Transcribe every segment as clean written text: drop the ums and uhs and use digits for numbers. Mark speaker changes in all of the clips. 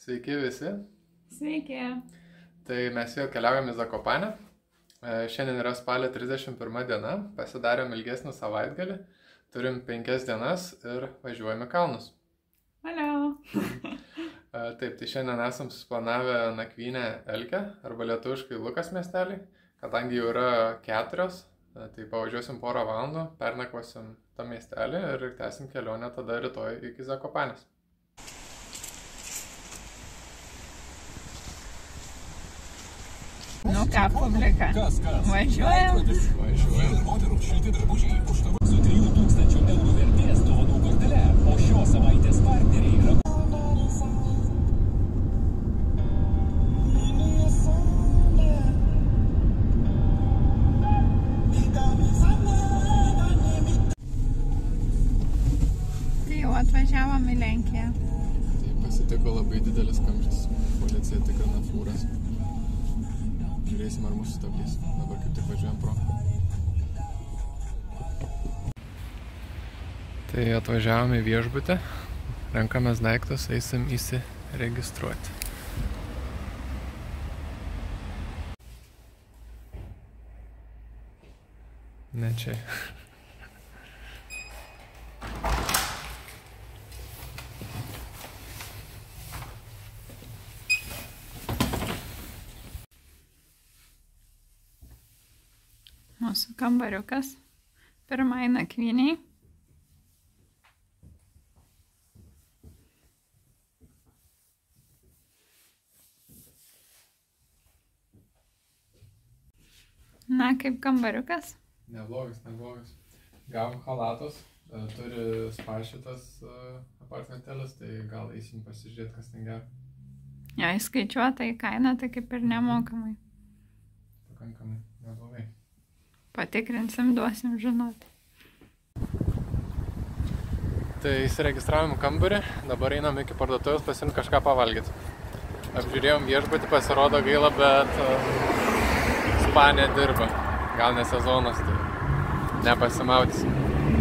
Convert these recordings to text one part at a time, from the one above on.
Speaker 1: Sveiki visi.
Speaker 2: Sveiki.
Speaker 1: Tai mes jau keliaujame į Zakopanę. Šiandien yra spalio 31 diena, pasidarėm ilgesnį savaitgalį, turim 5 dienas ir važiuojame kalnus.
Speaker 2: Valio.
Speaker 1: Taip, tai šiandien esam susiplanavę nakvynę Elkę, arba lietuviškai Lukas miestelį, kadangi jau yra 4, tai pavažiuosim porą valandų, pernakvosim tą miestelį ir tęsim kelionę tada rytoj iki Zakopanės.
Speaker 2: Nu ką, publika, važiuojam?
Speaker 1: Važiuojam.
Speaker 3: Moterų šilti drabužiai užtavo su 3000 eurų vertės dovanų kortele, o šios savaitės partneriai yra...
Speaker 2: Tai jau atvažiavom į Lenkiją.
Speaker 1: Tai pasitiko labai didelis kamštis. Policija tikrina fūras. Žiūrėsim, ar mūsų stabdys. Dabar kaip tik važiuojam pro. Tai atvažiavome į viešbutį. Renkamės daiktus, eisim įsiregistruoti. Ne čia.
Speaker 2: Mūsų kambariukas. Pirmai nakvyniai. Na, kaip kambariukas?
Speaker 1: Neblogas. Gavom halatus. Turi spa šitas apartmentelis, tai gal eisim pasižiūrėti, kas ten gero.
Speaker 2: Jo, įskaičiuota į kainą, tai kaip ir nemokamai.
Speaker 1: Pakankamai neblogai.
Speaker 2: Patikrinsim, duosim žinoti.
Speaker 1: Tai įsiregistravom kambarį, dabar einam iki parduotuvės pasiimti kažką pavalgyti. Apžiūrėjom viešbutį, pasirodo gaila, bet spa nedirba. Gal ne sezonas, tai nepasimaudysim.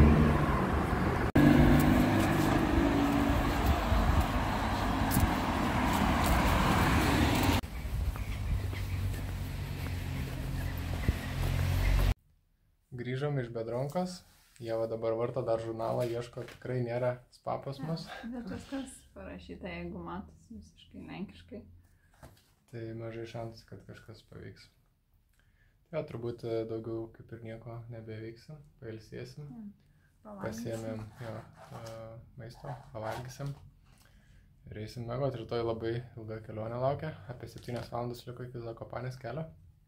Speaker 1: Grįžom iš Bedronkos. Ieva dabar varto dar žurnalą, ieško, tikrai nėra spa pas mus.
Speaker 2: Bet viskas parašyta, jeigu matosi visiškai lenkiškai. Tai
Speaker 1: mažai šansų, kad kažkas pavyks. Tai turbūt daugiau kaip ir nieko nebeveiksim, pailsėsim. Pasiėmėm maisto, pavalgysim. Ir eisim miegot, rytoj labai ilga kelionė laukia, apie 7 valandas liko iki Zakopanės kelio.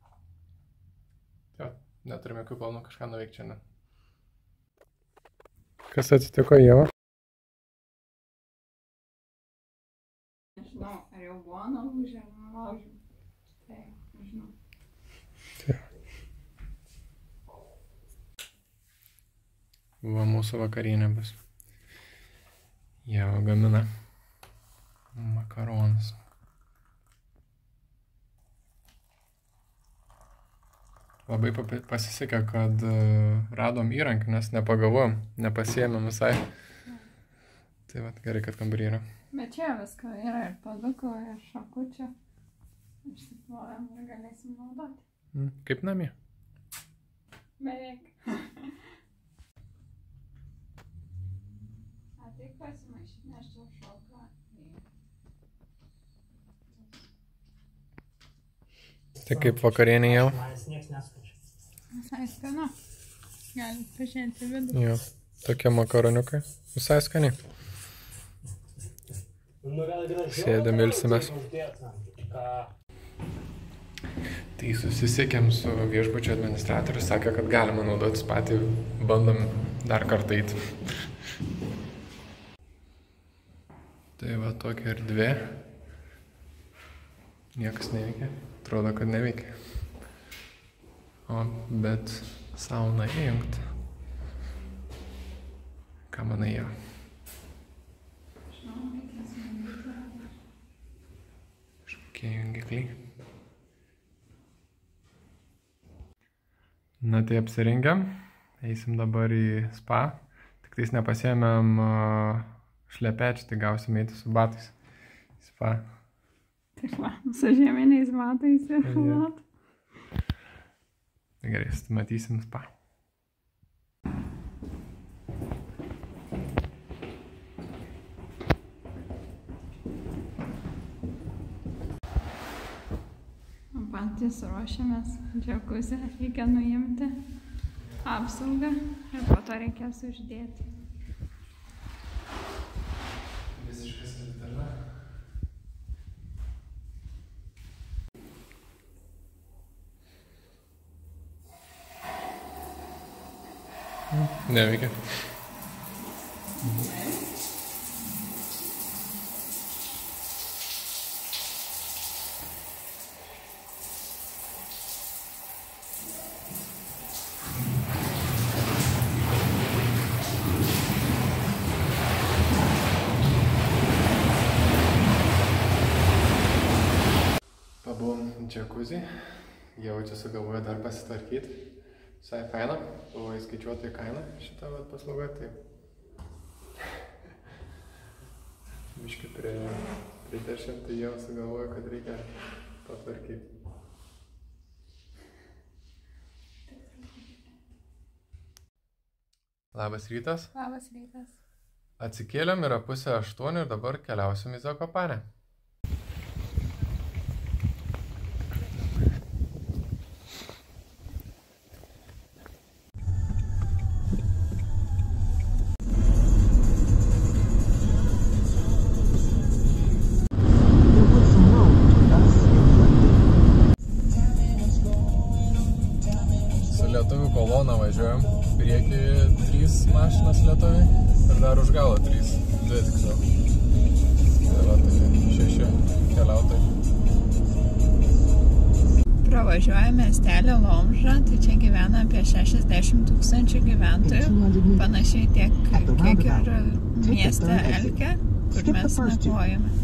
Speaker 1: Tai neturime jokių planų kažką nuveikti šiandien. Kas atsitiko, Ieva?
Speaker 2: Nežinau, ar jau buvo nulūžę, ar nulaužiu. Tai, nežinau.
Speaker 1: Va, mūsų vakarienė bus. Ieva gamina makaronus. Labai pasisekė, kad radom įrankį, nes nepagavojom, nepasiėmėm visai. Tai vat, gerai, kad kambarį yra.
Speaker 2: Bet čia visko yra, ir padukų, ir šakučių. Išsiplovėm ir galėsim naudoti.
Speaker 1: Kaip namie?
Speaker 2: Beveik. Ateik pasimaišyti, nes čia šoka.
Speaker 1: Tai kaip vakarienė jau?
Speaker 2: Visai skanu. Galit pažiūrėti vidų.
Speaker 1: Jo, tokie makaroniukai. Visai skaniai. Sėdėm, ilsimės. Tai susisiekėm su viešbučio administratoriu, sakė, kad galima naudotis patį, bandom dar kartą eiti. Tai va tokia erdvė. Niekas neveikia. Atrodo, kad neveikia. O, bet sauna įjungta. Ką manai jau? Kažkokie jungikliai. Na tai apsirengiam. Eisim dabar į spa. Tik tais nepasiėmėm šlepečių, tai gausim eiti su batais. Spa.
Speaker 2: Taip va, su žieminiais batais ir chalatu.
Speaker 1: Gerai, matysim spa.
Speaker 2: Patys ruošiamės džiakuzę, reikia nuimti apsaugą ir po to reikės uždėti.
Speaker 1: Visiškai savitarna. Neveikia. Pabuvom džiakuzį, jaučiu sugalvoju dar pasitvarkyti. Visai faina, buvo įskaičiuota į kainą šitą paslaugą, tai biškį priteršiam, tai jau sugalvoju, kad reikia patvarkyti. Labas rytas.
Speaker 2: Labas rytas.
Speaker 1: Atsikėlėm, yra 7:30 ir dabar keliausim į Zakopanę. Lietuvių koloną važiuojam, priekį 3 mašinas lietuviai ir dar už galo 3, 2 tiksliau. Tai va, tai 6 keliautojai.
Speaker 2: Pravažiuoja miestelį Lomžą, tai čia gyvena apie 60 000 gyventojų, panašiai tiek kiek ir mieste Elke, kur mes nakvojame.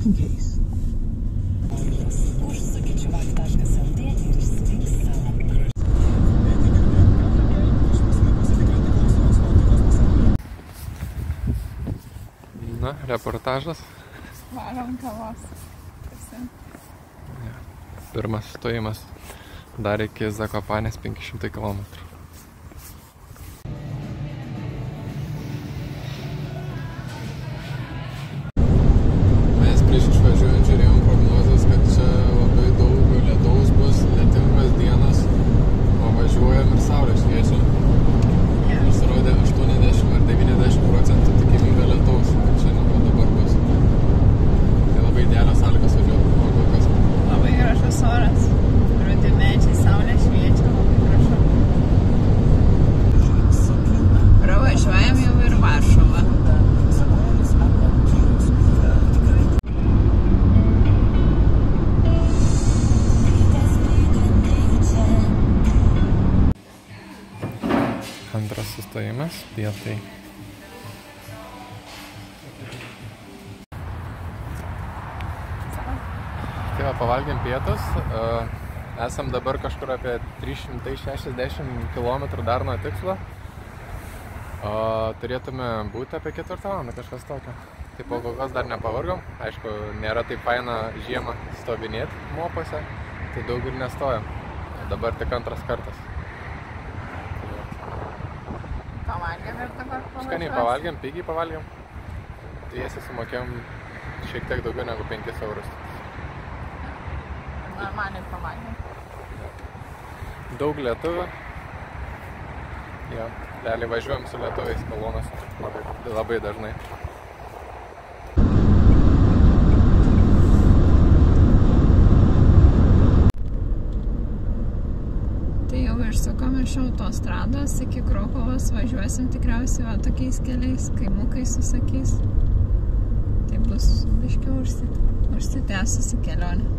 Speaker 1: Na, reportažas.
Speaker 2: Varom kavos.
Speaker 1: Ja. Pirmas stojimas dar iki Zakopanės 500 km. Mes prieš išvažiuojant žiūrėjom prognozes, kad čia labai daug lietaus bus, lietingos dienos, o važiuojam ir saulė šviečia. Pasirodė 80 ar 90% tikimybė lietaus, kad šiandien va dabar bus. Tai labai idealios sąlygos važiuoti, o kol kas.
Speaker 2: Labai gražus oras, rudi medžiai, saulė šviečia, labai gražu. Pravažiuojam jau ir Varšuvą.
Speaker 1: Antras sustojimas, pietai. Tai va, pavalgėm pietus. Esam dabar kažkur apie 360 km dar nuo tikslo. Turėtume būti apie 4 valandą, kažkas tokio. Tai po kol kas dar nepavargom. Aišku, nėra taip faina žiemą stovinėti mopose, tai daug ir nestojam. Dabar tik antras kartas.
Speaker 2: Pavalgėm ir dabar pavažiuosim.
Speaker 1: Skaniai pavalgėm, pigiai pavalgėm. Tiesiai sumokėm šiek tiek daugiau negu 5 eurus.
Speaker 2: Normaliai pavalgėm.
Speaker 1: Daug lietuvių. Ja, realiai važiuojam su lietuviais kolonas labai dažnai.
Speaker 2: Išsukom iš autostrados, iki Krokuvos važiuosim tikriausiai va tokiais keliais, kaimukais visokiais. Tai bus biškiau užsitęsusi kelionė.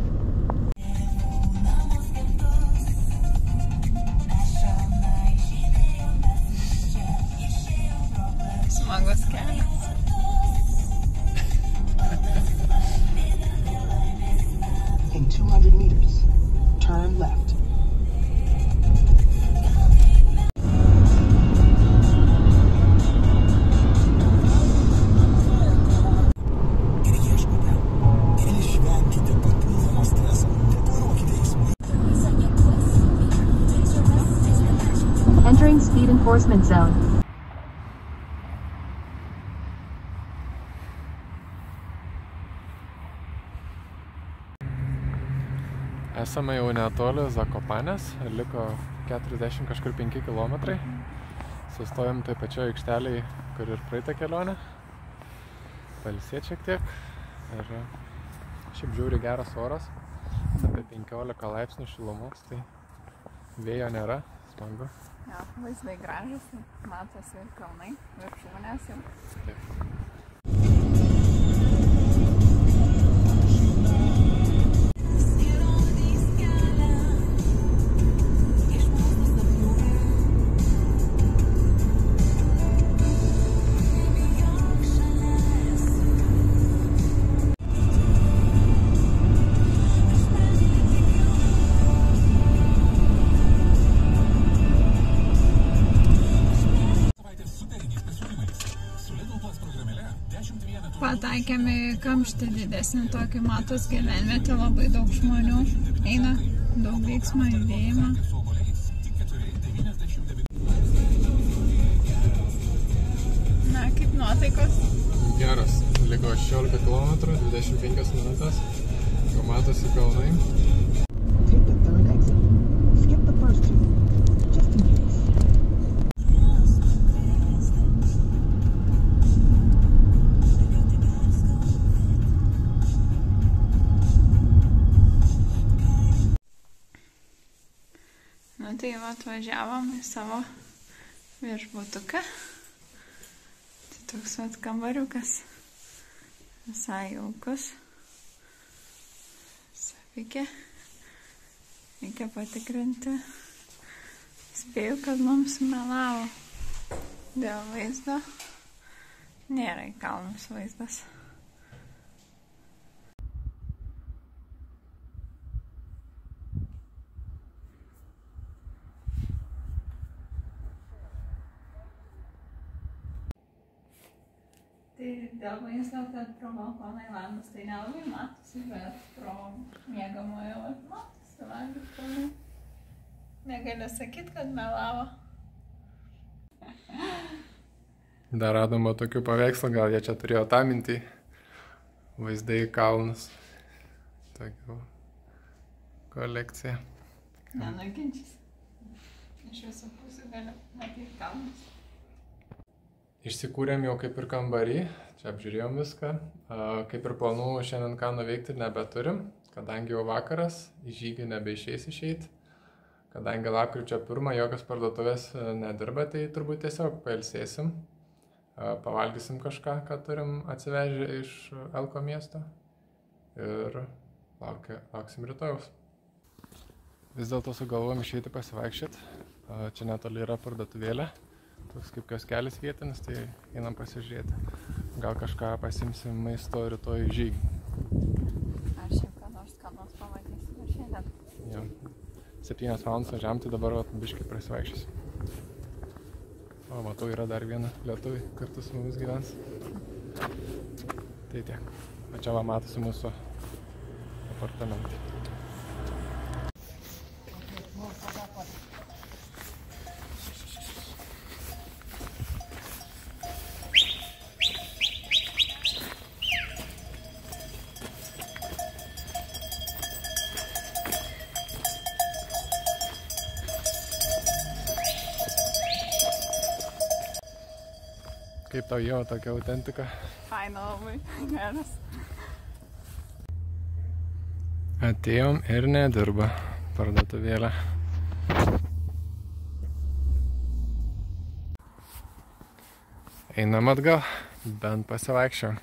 Speaker 2: Smagus kelias.
Speaker 4: In 200 meters, turn left.
Speaker 5: reinforcement zone.
Speaker 1: Esame jau netoli Zakopanės, liko 40 kažkur 5 kilometrai. Sustojom tai pačioje aikštelėje, kur ir praeitą kelionę. Pailsėt šiek tiek. Ir šiaip žiūri geras oras, apie 15 laipsnių šilumos, tai vėjo nėra, smagu.
Speaker 2: Jo, vaizdai gražus, matosi ir kalnai, viršūnės jau.
Speaker 1: Taip.
Speaker 2: Pataikėme į kamštį didesnį tokį, matos gyvenvietę, labai daug žmonių eina, daug veiksmo, judėjimo. Na, kaip nuotaikos?
Speaker 1: Geras, liko 16 km, 25 minutės, jau matosi kalnai.
Speaker 4: Take the third exit. Skip the first two. Just in case.
Speaker 2: Nu tai va, atvažiavom į savo viešbutuką. Tai toks vat kambariukas. Visai jaukus. Savikė. Reikia patikrinti. Spėju, kad mums melavo. Dėl vaizdo. Nėra į kalnus vaizdas. Tai dėl vaizdo, kad pro balkoną į langus tai nelabai matosi, bet pro miegamojo matosi langus pro. Negaliu sakyti, kad melavo.
Speaker 1: Dar radoma tokių paveikslų, gal jie čia turėjo tą mintį. Vaizdai į kalnus. Tokia kolekcija.
Speaker 2: Nenuginčys. Iš visų pusių galiu matyti kalnus.
Speaker 1: Išsikūrėm jau kaip ir kambarį, čia apžiūrėjom viską. Kaip ir planų šiandien ką nuveikti nebeturim, kadangi jau vakaras, į žygį nebeišeis išeiti. Kadangi lapkričio 1 jokios parduotuvės nedirba, tai turbūt tiesiog pailsėsim. Pavalgysim kažką, ką turim atsivežę iš Elko miesto. Ir lauksim rytojaus. Vis dėlto sugalvojom išeiti pasivaikščioti. Čia netoli yra parduotuvėlė. Toks kaip kioskelis vietinis, tai einam pasižiūrėti. Gal kažką pasimsim maisto rytoj žygį.
Speaker 2: Ar šiaip ką nors pamatysim šiandien?
Speaker 1: Jo. 7 valandas važiavam, tai dabar biškį prasivaikščiosim. O, matau, yra dar viena lietuvė, kartu su mumis gyvens. Tai tiek. O čia va matosi mūsų apartamentai. Kaip tau jau tokia autentika?
Speaker 2: Faina labai, geras.
Speaker 1: Atėjom ir nedirba parduotuvėlė. Einam atgal, bent pasivaikščiom.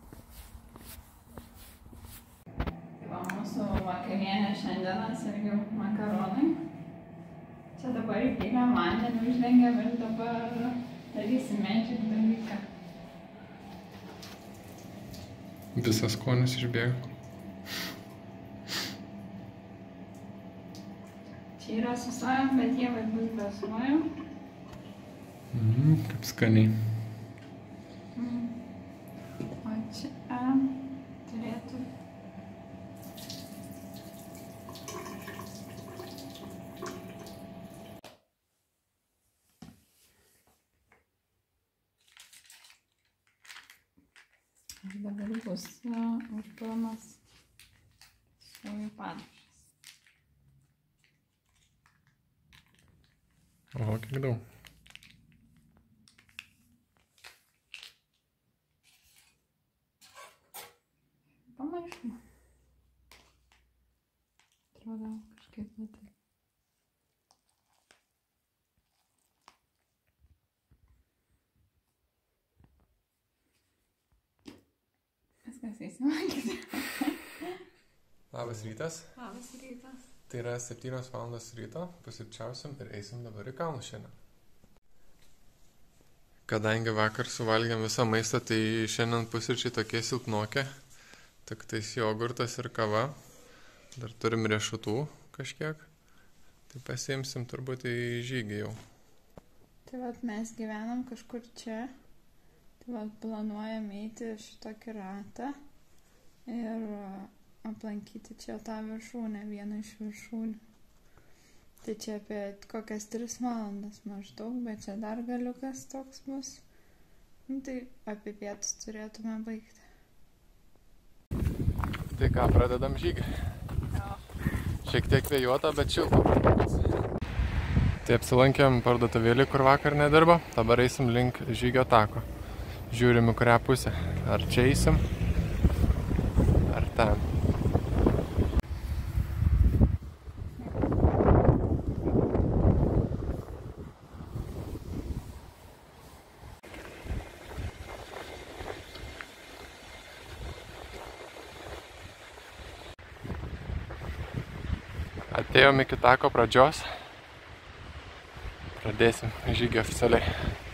Speaker 2: Va, mūsų vakarienė šiandienas irgi makaronai. Čia dabar įpylėm vandenį, uždengėm ir dabar darysim medžiagų dalyką.
Speaker 1: Visas skonis išbėgo.
Speaker 2: Čia yra su sojom, bet jie bus be sojom.
Speaker 1: Kaip skaniai.
Speaker 2: O čia turėtų... bus užpilamas sojų padažas.
Speaker 1: Oho, kiek daug.
Speaker 2: Pamaišau. Atrodo, kažkaip netai. Viskas įsimankyti.
Speaker 1: Labas rytas.
Speaker 2: Labas rytas.
Speaker 1: Tai yra 7 valandos ryto, pusryčiausim ir eisim dabar į kalnus šiandien. Kadangi vakar suvalgėm visą maistą, tai šiandien pusryčiai tokie silpnokie. Tik tais jogurtas ir kava. Dar turim riešutų kažkiek. Tai pasiimsim turbūt į žygį jau.
Speaker 2: Tai vat mes gyvenam kažkur čia. Tai vat planuojam eiti šitokį ratą ir aplankyti čia tą viršūnę, vieną iš viršūnių. Tai čia apie kokias 3 valandas maždaug, bet čia dar galiukas toks bus. Tai apie pietus turėtume baigti.
Speaker 1: Tai ką, pradedam žygį?
Speaker 2: Jo.
Speaker 1: Šiek tiek vėjuota, bet šilta. Tai apsilankėm parduotuvėlį, kur vakar nedirbo. Dabar eisim link žygio tako. Žiūrim į kurią pusę. Ar čia eisim, ar ten. Atėjom iki tako pradžios. Pradėsim žygį oficialiai.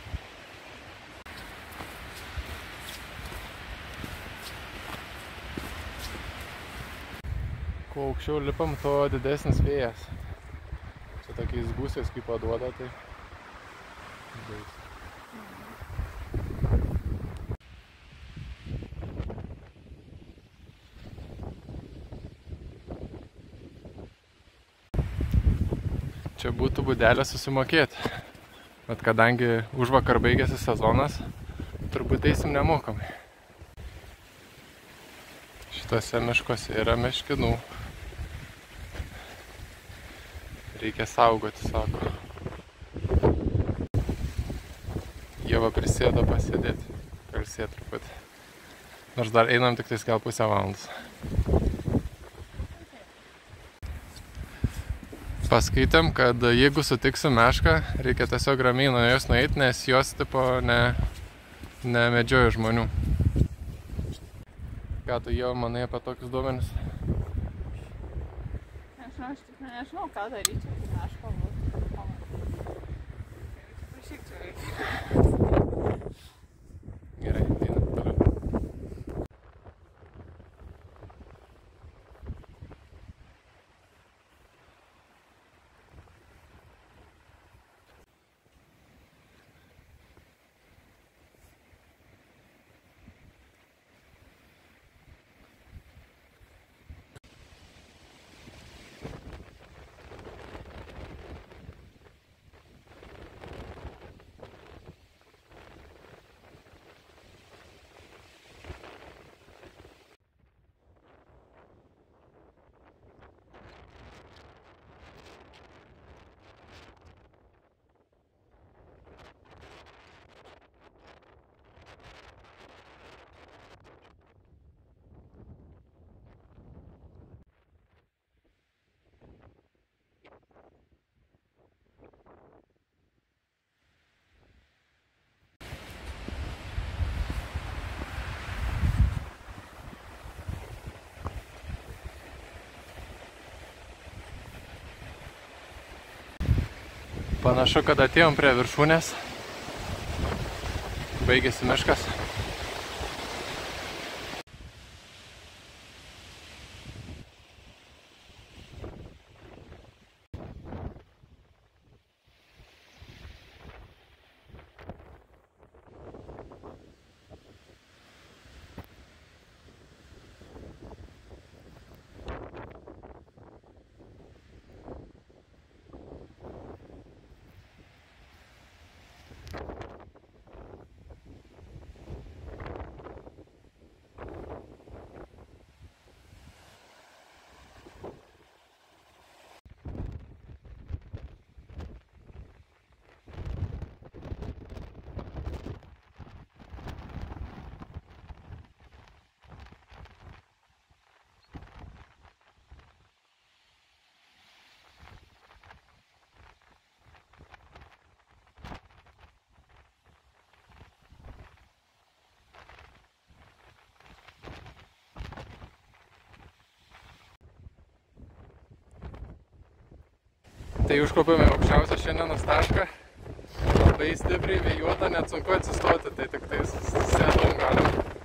Speaker 1: Kuo aukščiau lipam, tuo didesnis vėjas. Čia tokiais gūsiais kaip paduoda, tai bais. Čia būtų būdelė susimokėti, bet kadangi užvakar baigėsi sezonas, turbūt eisim nemokamai. Šituose miškuose yra meškinų. Reikia saugoti, sako. Ieva prisėdo pasėdėti, pailsėti truputį. Nors dar einam tik tais gal pusę valandos. Paskaitėm, kad jeigu sutiksim mešką, reikia tiesiog ramiai nuo jos nueiti, nes jos tipo nemedžioja žmonių. Ką tu jau manai apie tokius duomenis?
Speaker 2: Aš tik nežinau, ką daryti, kai meška būtų. Prašyk čia reikia.
Speaker 1: Gerai, einam toliau. Panašu, kad atėjom prie viršūnės. Baigėsi miškas. Tai užkopėme aukščiausią šiandienos tašką. Labai stipriai vėjuota, net sunku atsistoti, tai tik tais sėdom galim.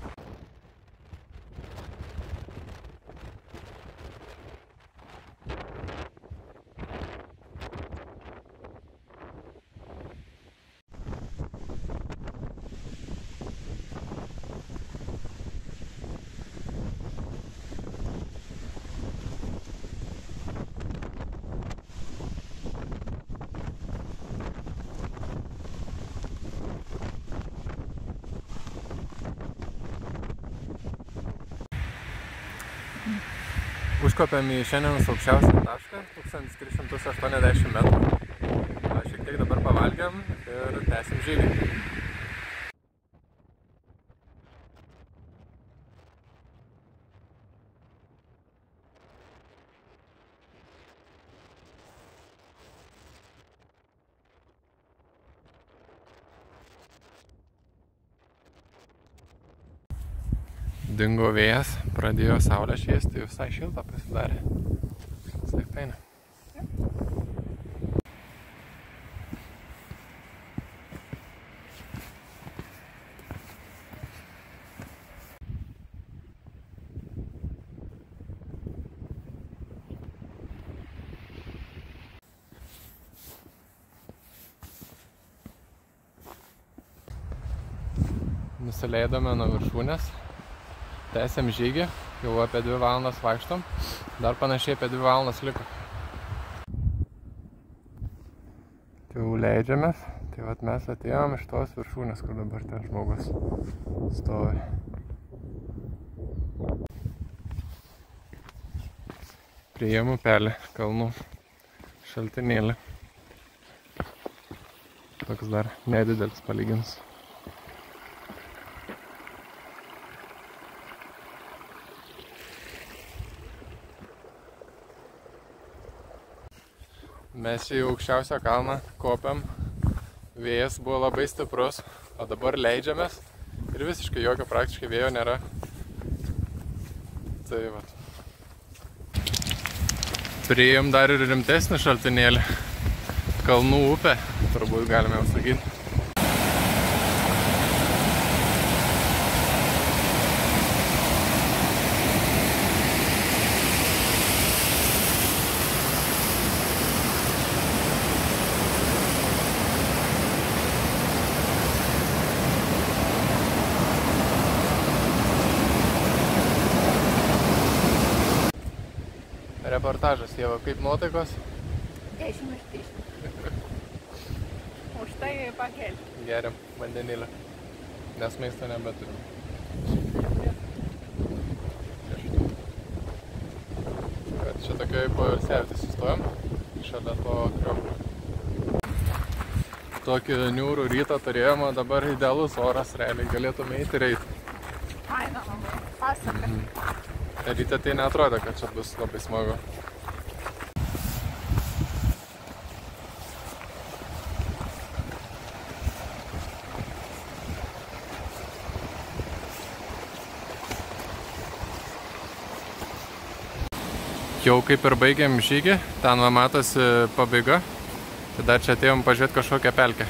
Speaker 1: Užkopėm į šiandienos aukščiausią tašką, 1380 metrų. Šiek tiek dabar pavalgiam ir tęsim žygį. Dingo vėjas, pradėjo saulė šviesti, visai šilta pasidarė. Visai faina. Nusileidome nuo viršūnės. Tęsiam žygį, jau apie 2 valandas vaikštom, dar panašiai apie 2 valandas liko. Tai jau leidžiamės, tai vat mes atėjom iš tos viršūnės, kur dabar ten žmogus stovi. Priėjom upelį, kalnų šaltinėlį. Toks dar nedidelis palyginus. Mes čia į aukščiausią kalną kopiam, vėjas buvo labai stiprus, o dabar leidžiamės ir visiškai jokio praktiškai vėjo nėra. Tai vat. Priėjom dar ir rimtesnį šaltinėlį, kalnų upę, turbūt galime jau sakyti. Reportažas, Ieva, kaip nuotaikos?
Speaker 2: 10 iš 10. Už tai pakelti.
Speaker 1: Geriam vandenilį, nes maisto nebeturim. Čia tokioj poilsiavitį sustojom, šalia to krioklio. Tokį niūrų rytą turėjom, o dabar idealus oras, realiai galėtume eiti ir eiti.
Speaker 2: Faina, pasaka.
Speaker 1: Ryte tai neatrodo, kad čia bus labai smagu. Jau kaip ir baigėm žygį, ten va matosi pabaiga. Tai dar čia atėjom pažiūrėti kažkokią pelkę.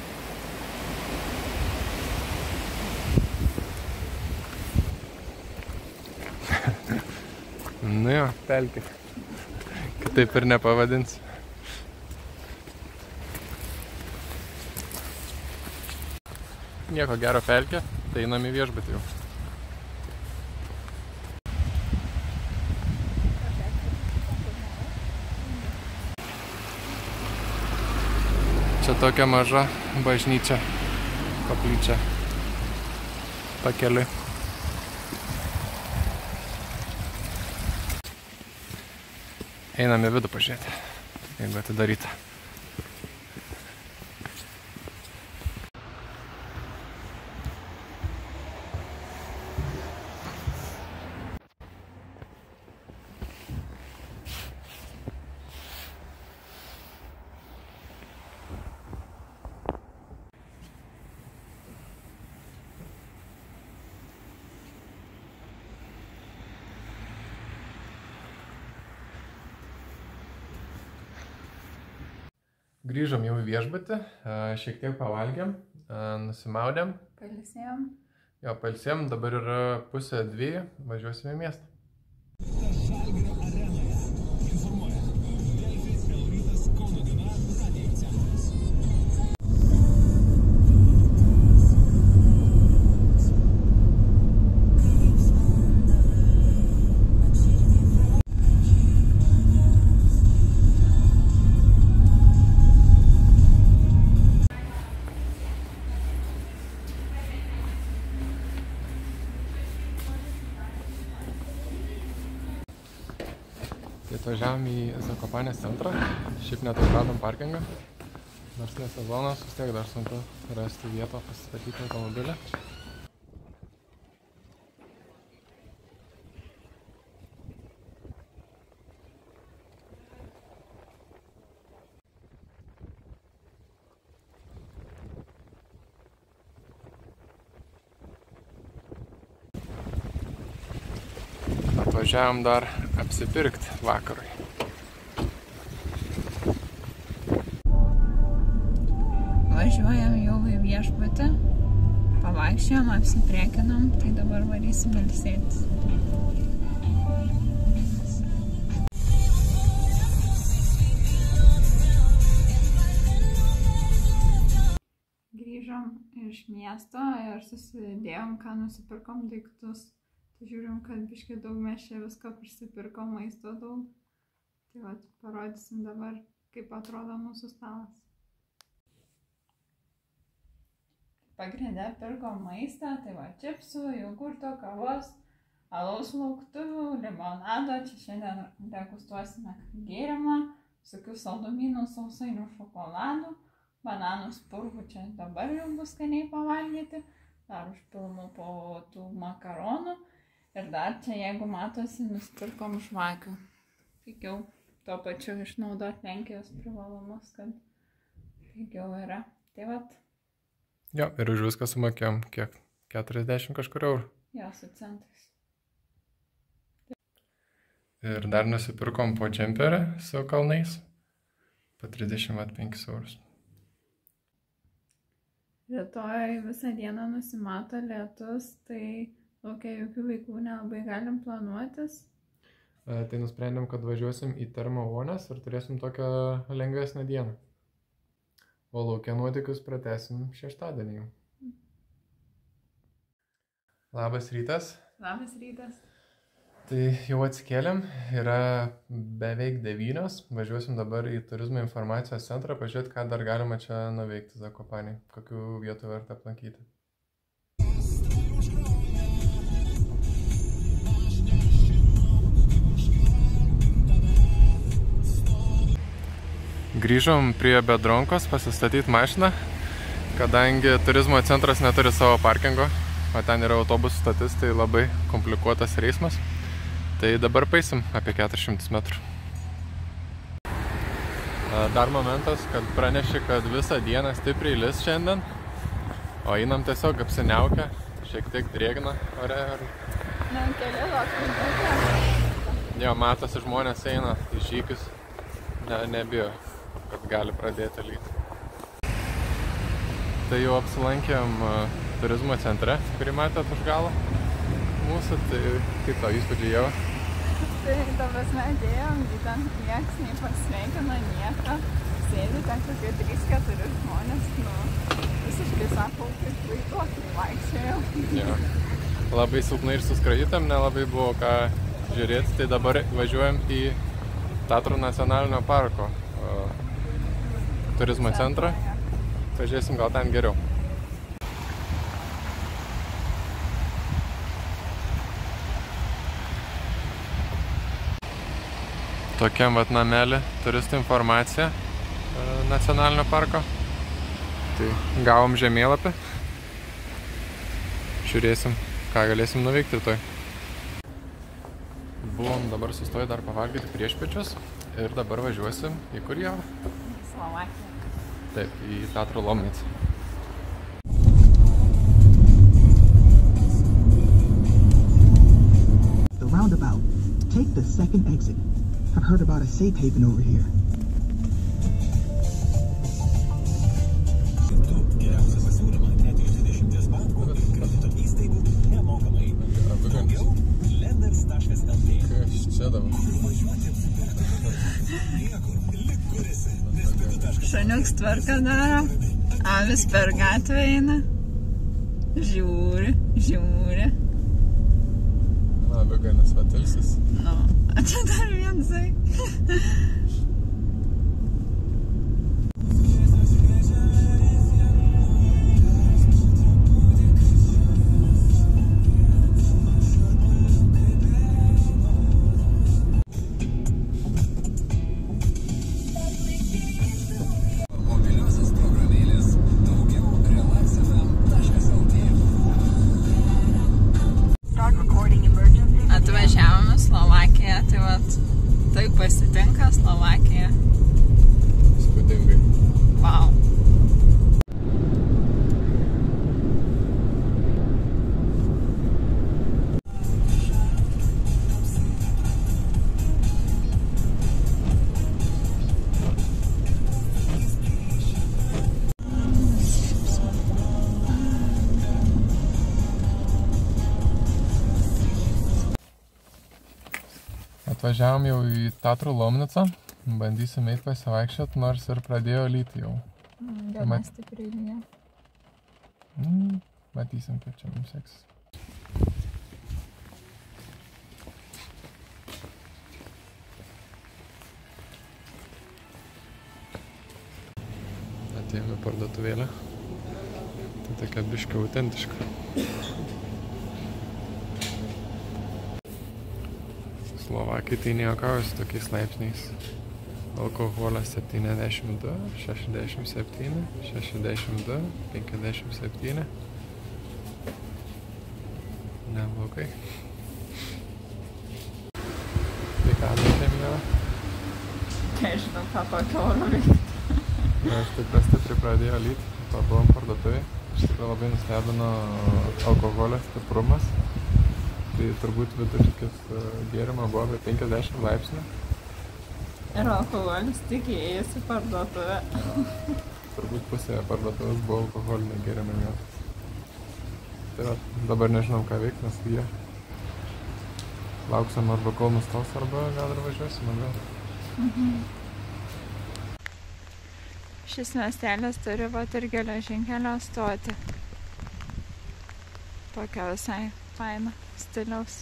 Speaker 1: Nu jo, pelkė. Kitaip ir nepavadinsiu. Nieko gero pelkė, tai einam į viešbutį jau. Čia tokia maža bažnyčia, koplyčia, pakeliui. Einam į vidų pažiūrėti, jeigu atidaryta. Grįžom jau į viešbutį, šiek tiek pavalgėm, nusimaudėm.
Speaker 2: Pailsėjom.
Speaker 1: Jo, pailsėjom, dabar yra 1:30, važiuosime į miestą.
Speaker 3: Žalgirio arenoje. Informuoja. Delfi, L-rytas, Kauno diena, radijo centras.
Speaker 1: Tai atvažiavom į Zakopanės centrą, šiaip netaip radom parkingą, nors ne sezonas, vis tiek dar sunku rasti vietą pasistatyti automobilį. Atvažiavom dar apsipirkti vakarui.
Speaker 2: Važiuojam jau į viešbutį, pavaikščiojom, apsiprekinom, tai dabar varysim ilsėtis. Grįžom iš miesto ir susidėjom, ką nusipirkom daiktus. Tai žiūrim, kad biškai daug mes čia visko prisipirkom, maisto daug. Tai vat, parodysim dabar, kaip atrodo mūsų stalas. Pagrinde pirkom maistą, tai va, čipsų, jogurto, kavos, alaus lauktuvių, limonado. Čia šiandien degustuosime gėrimą, visokių saldumynų, sausainių, šokoladų, bananų spurgų. Čia dabar jau bus skaniai pavalgyti. Dar užpilmų po tų makaronų. Ir dar čia, jeigu matosi, nusipirkom žvakių. Pigiau tuo pačiu išnaudoti Lenkijos privalumus, kad pigiau yra. Tai vat.
Speaker 1: Jo, ir už viską sumokėjom kiek? 40 kažkur eurų.
Speaker 2: Jo, su centais.
Speaker 1: Ir dar nusipirkom po džemperį su kalnais. Po 35 eurus.
Speaker 2: Rytoj visą dieną nusimato lietus, tai laukia jokių veiklų nelabai galim planuotis.
Speaker 1: Tai nusprendėm, kad važiuosim į termovonias ir turėsim tokią lengvesnę dieną. O laukia nuotykius pratęsim šeštadienį jau. Labas rytas.
Speaker 2: Labas rytas.
Speaker 1: Tai jau atsikėlėm, yra beveik 9, važiuosim dabar į turizmo informacijos centrą, pažiūrėti, ką dar galima čia nuveikti Zakopanėj, kokių vietų verta aplankyti. Grįžom prie Bedronkos pasistatyti mašiną, kadangi turizmo centras neturi savo parkingo, o ten yra autobusų stotis, tai labai komplikuotas eismas. Tai dabar paisim apie 400 metrų. Dar momentas, kad praneši, kad visą dieną stipriai lis šiandien, o einam tiesiog apsiniaukę, šiek tiek drėgna ore.
Speaker 2: Keli lokaliai.
Speaker 1: Jo, matosi, žmonės eina į žygius, nebijo, kad gali pradėti lyti. Tai jau apsilankėm turizmo centre, kurį matėt už galo mūsų, tai kaip tau įspūdžiai jau?
Speaker 2: Tai dabar mes atėjom, ten nieks nei pasveikino nieko, sėdi ten kokie 3-4 žmonės, visiškai sako, kaip vaiduokliai vaikščiojo.
Speaker 1: Jo. Labai silpnai ir suskraidytam, nelabai buvo ką žiūrėti, tai dabar važiuojam į Tatrų nacionalinio parko turizmo centrą, pažiūrėsim, gal ten geriau. Tokiam vat namelį turistų informacija nacionalinio parko. Tai gavom žemėlapį. Žiūrėsim, ką galėsim nuveikti rytoj. Buvom dabar sustoję dar pavalgyti priešpiečius ir dabar važiuosim į kur jau?
Speaker 2: Slovakiją.
Speaker 1: Taip, į Tatrų Lomnicą.
Speaker 4: The roundabout. Take the second exit. I've heard about a safe haven over here.
Speaker 1: važinėdavo.
Speaker 2: Šuniuks tvarką daro, avis per gatvę eina, žiūri.
Speaker 1: Aviganis vatilsis.
Speaker 2: Nu, a čia dar viensai. Atvažiavome Slovakiją, tai vat taip pasitinka Slovakija.
Speaker 1: Spūdingai.
Speaker 2: Wow.
Speaker 1: Atvažiavom jau į Tatrų Lomnicą, bandysim eiti pasivaikščiot, nors ir pradėjo lyti jau.
Speaker 2: Gana stipriai lyja.
Speaker 1: Matysim, kaip čia mums seksis. Atėjome į parduotuvėlę. Tai tokia biškai autentiška. Slovakai tai nejuokauja su tokiais laipsniais. Alkoholio 72, 67, 62, 57. Neblogai. Tai ką darėm jau?
Speaker 2: Nežinau, ką tokio oro veikti.
Speaker 1: Aš tikrai stipriai pradėjo lyti, pabuvom parduotuvėj. Iš tikrųjų labai nustebino alkoholio stiprumas. Tai turbūt vidurkis gėrimo buvo apie 50 laipsnių.
Speaker 2: Ir alkoholis tik įėjęs į parduotuvę.
Speaker 1: Turbūt pusėje parduotuvės buvo alkoholinio gėrimo vietos. Tai va, dabar nežinau ką veikti, nes jie lauksim arba kol nustos, arba gal ir važiuosim atgal.
Speaker 2: Šis miestelis turi vat ir geležinkelio stotį. Tokia visai faina stiliaus.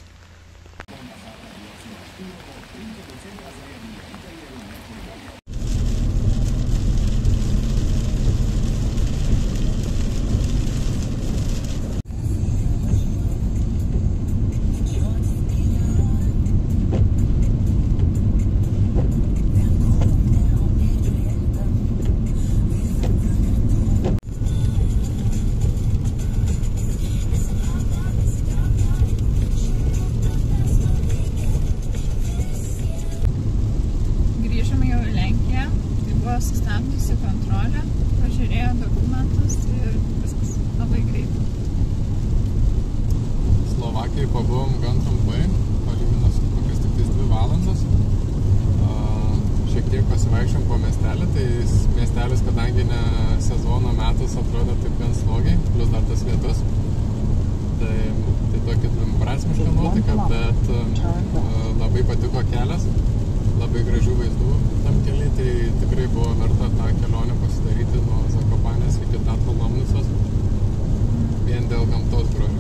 Speaker 2: Sustabdusi kontrolę, pažiūrėjo dokumentus ir viskas labai greitai.
Speaker 1: Slovakijai pabuvom gan trumpai, palyginus kokias tik 2 valandas. Šiek tiek pasivaikščiom po miestelį, tai miestelis, kadangi ne sezono metas, atrodo taip gan slogiai, plus dar tas lietus. Tai tokia dviprasmiška nuotaika, bet labai patiko kelias. Labai gražių vaizdų tam keliai, tai tikrai buvo verta tą kelionę pasidaryti nuo Zakopanės iki Tatrų Lomnicos vien dėl gamtos grožio.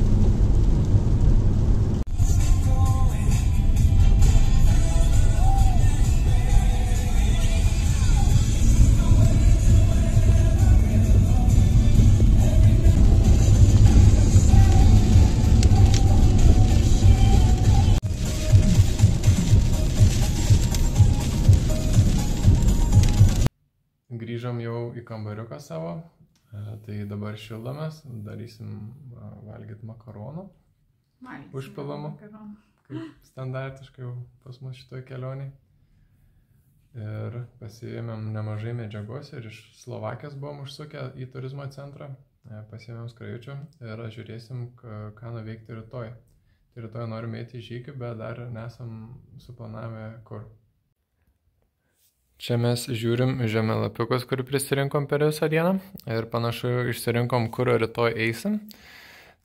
Speaker 1: Grįžom jau į kambariuką savo, tai dabar šildomės, darysim valgyti makaronų, užpilamų, kaip standartiškai jau pas mus šitoj kelionėj. Ir pasiėmėm nemažai medžiagos ir iš Slovakijos buvom užsukę į turizmo centrą, pasiėmėm skrajučių ir žiūrėsim, ką nuveikti rytoj. Tai rytoj norim eiti į žygį, bet dar nesam suplanavę kur. Čia mes žiūrim žemėlapiukus, kurį prisirinkom per visą dieną ir panašu išsirinkom, kur rytoj eisim.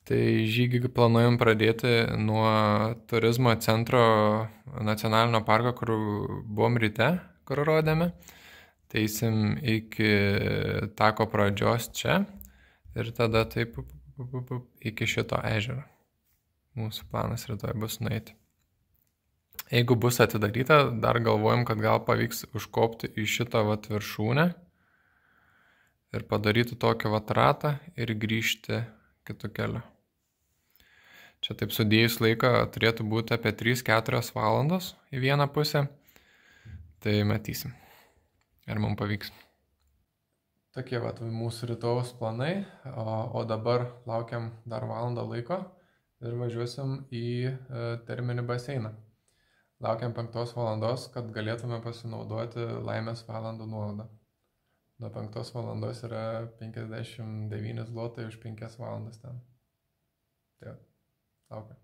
Speaker 1: Tai žygį planuojam pradėti nuo turizmo centro nacionalinio parko, kur buvom ryte, kur rodėme. Tai eisim iki tako pradžios čia ir tada taip iki šito ežero. Mūsų planas rytoj bus nueiti. Jeigu bus atidaryta, dar galvojam, kad gal pavyks užkopti į šitą vat viršūnę ir padaryti tokį vat ratą ir grįžti kitų kelių. Čia taip sudėjus laiką turėtų būti apie 3-4 valandos į vieną pusę. Tai matysim, ar mums pavyks. Tokie vat mūsų rytojaus planai, o dabar laukiam dar valandą laiko ir važiuosim į terminį baseiną. Laukiam 5 valandos, kad galėtume pasinaudoti laimės valandų nuolaidą. Nuo 5 valandos yra 59 zlotai už 5 valandas ten. Tai laukiam.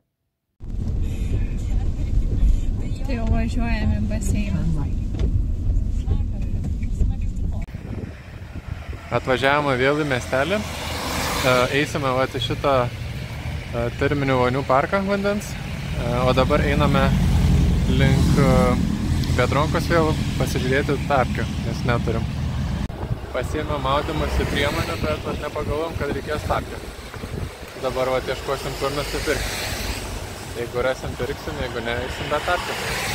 Speaker 2: Tai jau važiuojame į baseiną.
Speaker 1: Atvažiavome vėl į miestelį. Eisime vat į šitą terminių vonių parką vandens. O dabar einame link Biedronkos vėl pasižiūrėti tapkio, nes neturim. Pasiėmėm maudymosi priemonę, bet nepagalvom, kad reikės tapkio. Dabar vat ieškosim, kur nusipirksim. Jeigu rasim, pirksim, jeigu ne, eisim be tapkio.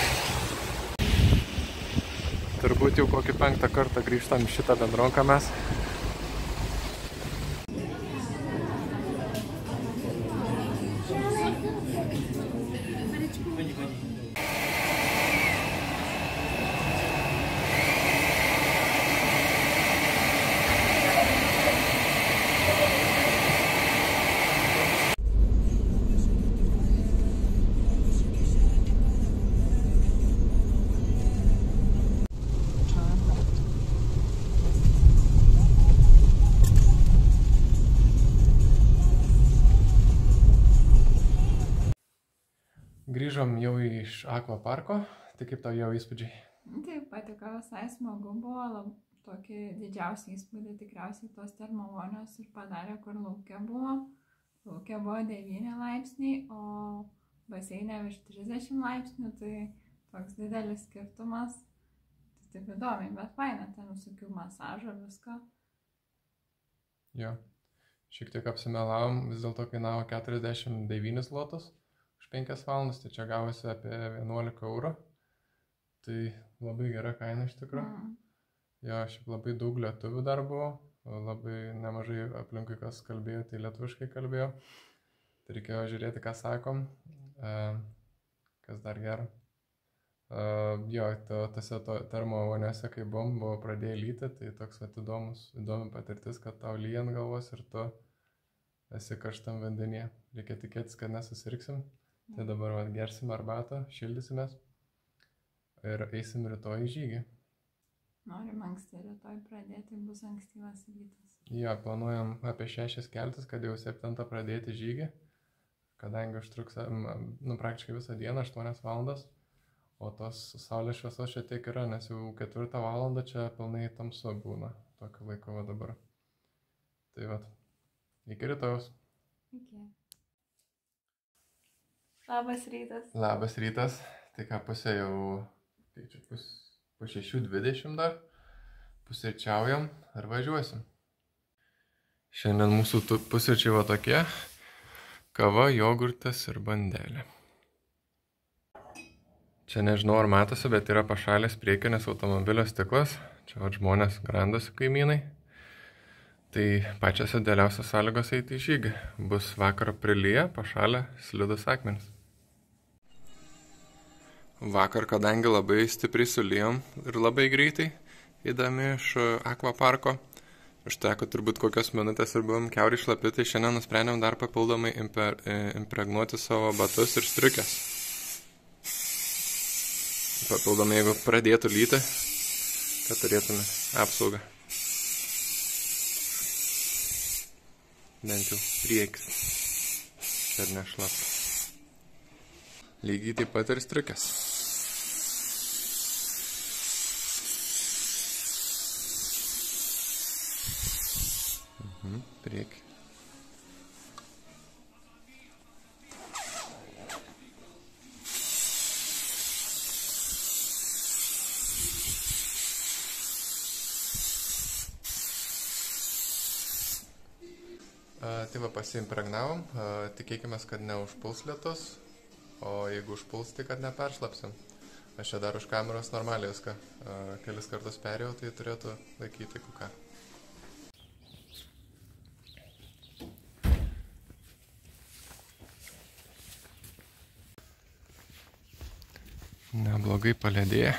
Speaker 1: Turbūt jau kokį 5 kartą grįžtam į šitą Biedronką mes. Grįžom jau iš akvaparko, tai kaip tau jau įspūdžiai?
Speaker 2: Taip, patiko, visai smagu buvo, tokį didžiausią įspūdį tikriausiai tos termovonios ir padarė, kur lauke buvo. Lauke buvo 9 laipsniai, o baseinė virš 30 laipsnių, tai toks didelis skirtumas. Tai taip įdomiai, bet faina, ten visokių masažo, visko.
Speaker 1: Jo, šiek tiek apsimelavom, vis dėlto kainavo 49 zlotus. 5 valandas, tai čia gavosi apie 11 eurų. Tai labai gera kaina iš tikrųjų. Jo, šiaip labai daug lietuvių dar buvo, labai nemažai aplinkui kas kalbėjo, tai lietuviškai kalbėjo. Tai reikėjo žiūrėti, ką sakom, kas dar gera. Jo, tose termovoniuose, kai buvom, buvo pradėję lyti, tai toks įdomi patirtis, kad tau lyja ant galvos ir tu esi karštam vandenyje. Reikia tikėtis, kad nesusirgsim. Tai dabar gersim arbatą, šildysimės ir eisim rytoj į žygį.
Speaker 2: Norim anksti rytoj pradėti, bus ankstyvas rytas.
Speaker 1: Jo, planuojam apie 6 keltis, kad jau 7 pradėti žygį, kadangi užtruks praktiškai visą dieną, 8 valandas, o tos saulės šviesos šiek tiek yra, nes jau 4 valandą čia pilnai tamsu būna, tokio laiko va dabar. Tai vat, iki rytojus.
Speaker 2: Iki. Labas rytas.
Speaker 1: Labas rytas. Tai ką, pusė jau, tai čia po 6:20 dar, pusryčiaujam ir važiuosim. Šiandien mūsų pusryčiai va tokie, kava, jogurtas ir bandelė. Čia nežinau ar matosi, bet yra pašalęs priekinis automobilio stiklas, čia va žmonės grandosi kaimynai. Tai pačios idealiausios sąlygos eiti į žygį. Bus vakaro prilyja, pašalę slidus akmenys. Vakar, kadangi labai stipriai sulijom ir labai greitai, eidami iš akvaparko, užteko turbūt kokios minutės ir buvom kiauriai šlapi, tai šiandien nusprendėm dar papildomai impregnuoti savo batus ir striukės. Papildomai, jeigu pradėtų lyti, kad turėtume apsaugą. Bent jau priekis, kad nešlap. Lygiai taip pat ir striukės. Priekį. Tai va, pasiimpregnavom, tikėkime, kad neužpuls lietus, o jeigu užpuls, tai kad neperšlapsim. Aš čia dar už kameros normaliai viską kelis kartus perėjau, tai turėtų laikyti kuką. Neblogai paledėja.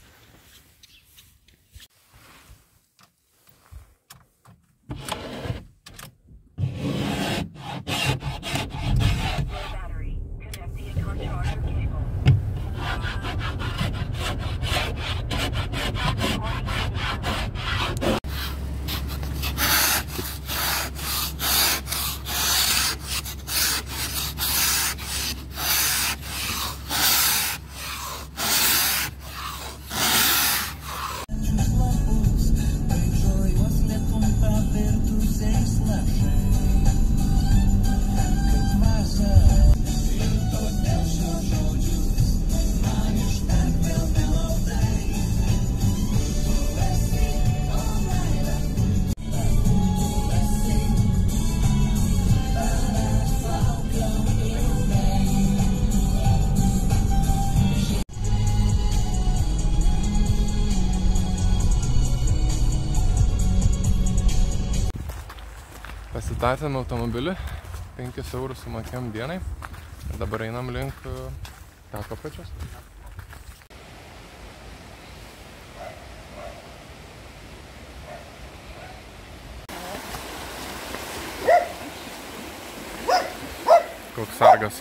Speaker 1: Pasistatėm automobilį, 5 eurų sumokėm dienai ir dabar einam link tako pačios. Koks sargas.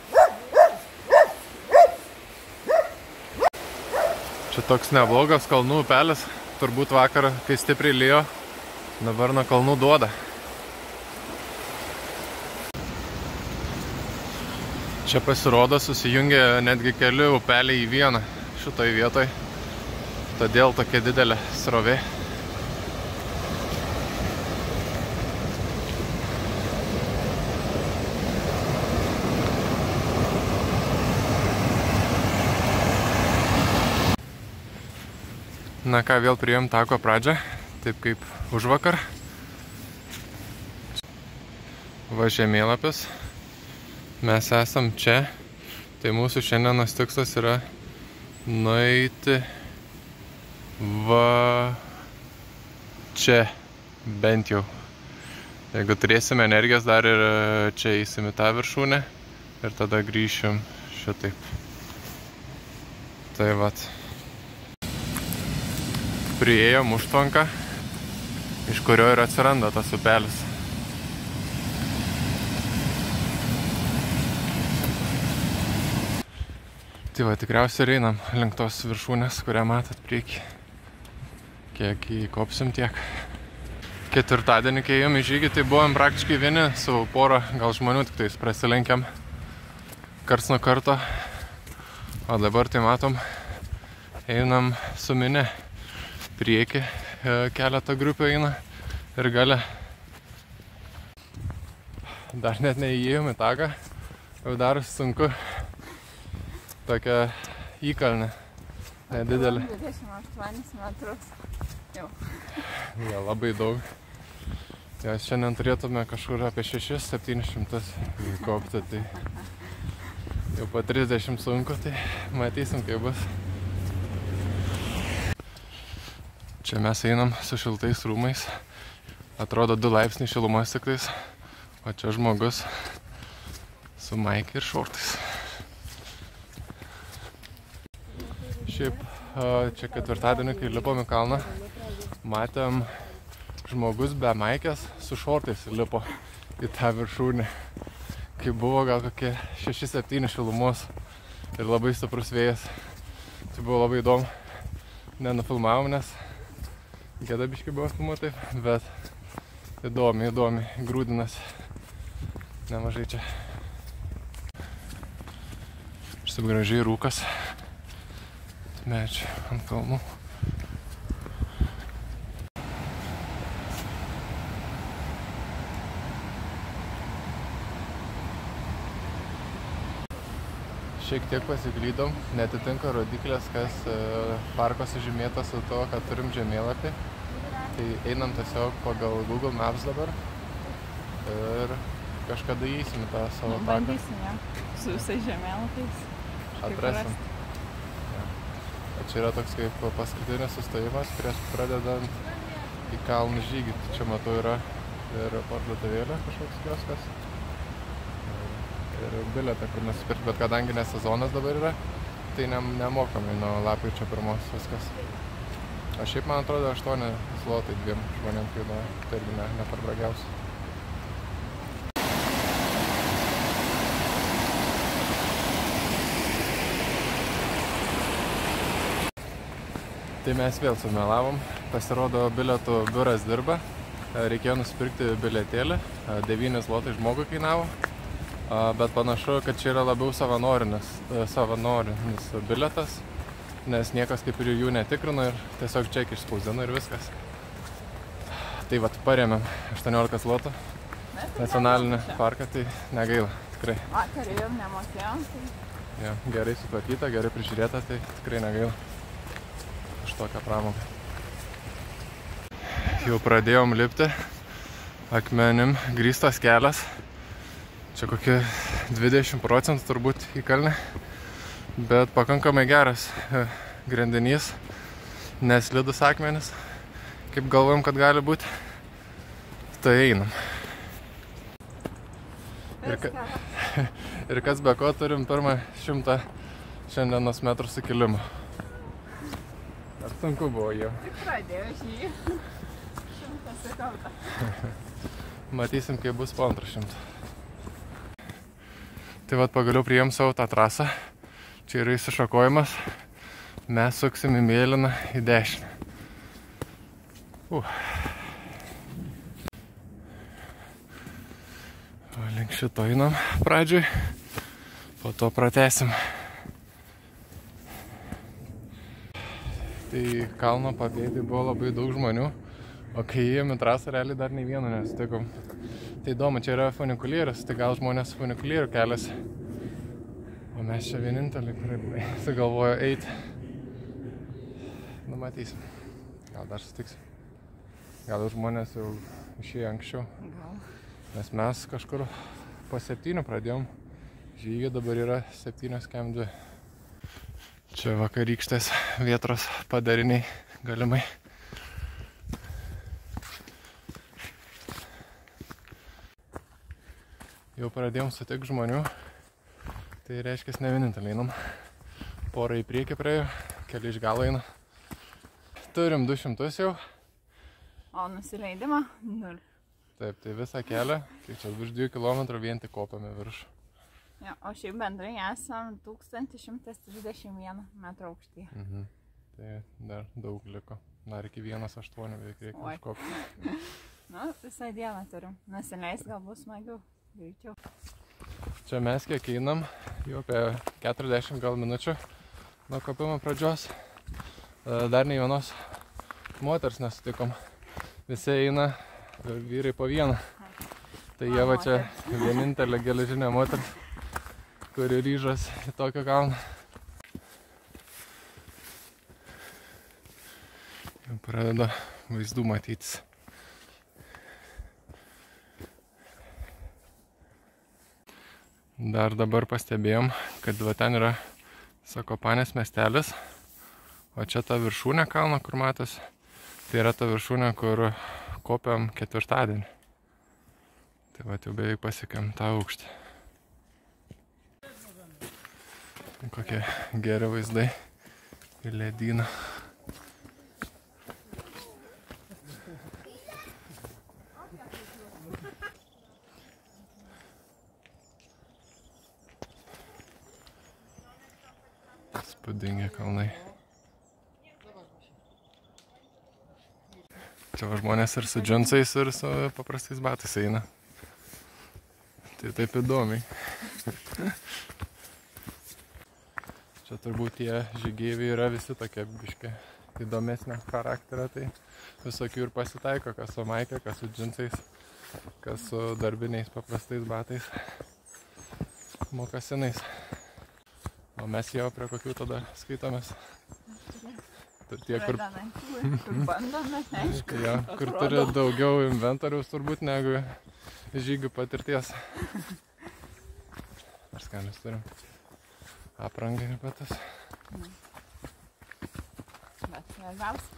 Speaker 1: Čia toks neblogas kalnų upelis, turbūt vakar, kai stipriai lijo, dabar nuo kalnų duoda. Čia pasirodo susijungia netgi keli upeliai į vieną šitoj vietoj, todėl tokia didelė srovė. Na ką, vėl priėjom tako pradžią, taip kaip užvakar. Va žemėlapis. Mes esam čia, tai mūsų šiandienos tikslas yra nueiti va čia, bent jau. Jeigu turėsime energijos, dar ir čia eisim į tą viršūnę ir tada grįšim šitaip. Tai vat. Priėjom užtvanką, iš kurio ir atsiranda tas upelis. Tai va, tikriausiai ir einam link tos viršūnės, kurią matot priekį. Kiek įkopsim tiek. Ketvirtadienį, kai ėjom į žygį, tai buvom praktiškai vieni su porą gal žmonių, tik tais prasilenkiam karts nuo karto. O dabar tai matom, einam su minia priekį, keletą grupių eina ir gale. Dar net neįėjom į taką, jau dar sunku. Tokia įkalnė, nedidelė.
Speaker 2: 28 metrus jau.
Speaker 1: Ja, labai daug. Ja, šiandien turėtume kažkur apie 600-700 įkopti, tai jau po 30 sunku, tai matysim, kaip bus. Čia mes einam su šiltais rūmais. Atrodo 2 laipsniai šilumos tiktais, o čia žmogus su maike ir šortais. Šiaip čia ketvirtadienį, kai lipom į kalną, matėm žmogus be maikės su šortais lipo į tą viršūnę. Kai buvo gal kokie 6-7 šilumos ir labai stiprus vėjas. Tai buvo labai įdomu. Nenufilmavom, nes gėda biškai buvo filmuoti, bet įdomi, grūdinas nemažai čia. Štai gražiai rūkas. Medžiai ant kalnų. Šiek tiek pasiklydom, netitinka rodiklės, kas parkose žymėta su to, kad turim žemėlapį. Tai einam tiesiog pagal Google Maps dabar ir kažkada įeisim tą savo taką.
Speaker 2: Bandysim, ja. Su visais žemėlapiais.
Speaker 1: Atrasim. Ja. O čia yra toks kaip paskutinis sustojimas prieš pradedant į kalnų žygį. Čia matau yra ir parduotuvėlė kažkoks kioskas. Ir bilietą, kur nusipirkti, bet kadangi ne sezonas dabar yra, tai nemokamai nuo lapkričio 1 viskas. O šiaip, man atrodo, 8 zlotai 2 žmonėm kainuoja, tai irgi ne per brangiausia. Tai mes vėl sumelavom, pasirodo bilietų biuras dirba, reikėjo nusipirkti bilietėlį, 9 zlotai žmogui kainavo. Bet panašu, kad čia yra labiau savanorinis bilietas, nes niekas kaip ir jų netikrino ir tiesiog čekį išspausdino ir viskas. Tai vat, parėmėm 18 zlotų nacionalinį parką, tai negaila, tikrai.
Speaker 2: Vakar jau nemokėjom, tai...
Speaker 1: Ja, gerai sutvarkyta, gerai prižiūrėta, tai tikrai negaila už tokią pramogą. Jau pradėjom lipti, akmenim grįstas kelias. Čia kokie 20% turbūt į kalnę, bet pakankamai geras grindinys, neslidus akmenis, kaip galvojam, kad gali būti, tai einam. Ir kas be ko, turim pirmą 100 šiandienos metrų sukilimą. Ar sunku buvo jau?
Speaker 2: Tik pradėjau šį 100 sekundą.
Speaker 1: Matysim, kaip bus po 200. Tai vat pagaliau priėjom savo tą trasą. Čia yra įsišakojimas. Mes suksim į mėlyną į dešinę. O link šito einam pradžioj. Po to pratęsim. Tai kalno papėdai buvo labai daug žmonių. O kai įėjom į trasą, realiai dar nei vieno nesutikom. Tai įdomu, čia yra funikulierius, tai gal žmonės funikulierių keliasi. O mes čia vienintelį, kurie sugalvojo eiti. Nu, matysim. Gal dar sutiksim. Gal žmonės jau išėjo anksčiau. Nes mes kažkur po 7 pradėjom. Žygį dabar yra 7:02. Čia vakarykštės vietros padariniai galimai. Jau pradėjom sutikti žmonių, tai reiškia ne vienintelį einam. Porą į priekį praėjo, keli iš galo eina. Turim 200 jau.
Speaker 2: O nusileidimą? 0.
Speaker 1: Taip, tai visą kelią, kai čia už 2 km vien tik kopame virš.
Speaker 2: Ja, o šiaip bendrai esam 1131 metrų aukštyje.
Speaker 1: Tai dar daug liko. Dar iki 1,8 beveik reikia užkopti.
Speaker 2: Nu, visą dieną turim. Nusileis gal bus smagiau. Greičiau.
Speaker 1: Čia mes kiek einam, jau apie 40 gal minučių nuo kopimo pradžios. Dar nei vienos moters nesutikom. Visi eina vyrai po vieną. Tai jie va čia vienintelė geležinė moteris, kuri ryžas į tokio kalną. Jau pradeda vaizdų matytis. Dar dabar pastebėjom, kad va ten yra Sakopanės miestelis, o čia ta viršūnė kalno, kur matas, tai yra ta viršūnė, kur kopiam ketvirtadienį. Tai va jau beveik pasiekėm tą aukštį. Kokie geri vaizdai į ledyną. Spūdingi kalnai. Čia žmonės ir su džinsais, ir su paprastais batais eina. Tai taip įdomiai. Čia turbūt tie žygeiviai yra visi tokie biški įdomesnio charakterio, tai visokių ir pasitaiko, kas su maike, kas su džinsais, kas su darbiniais paprastais batais, mokasinais. O mes jau prie kokių tada skaitomės? Tie, kur
Speaker 2: bandome, aišku.
Speaker 1: Ja, kur turi daugiau inventoriaus turbūt negu žygių patirties. Ar skanius turim. Aprangą ir batus.
Speaker 2: Bet svarbiausia.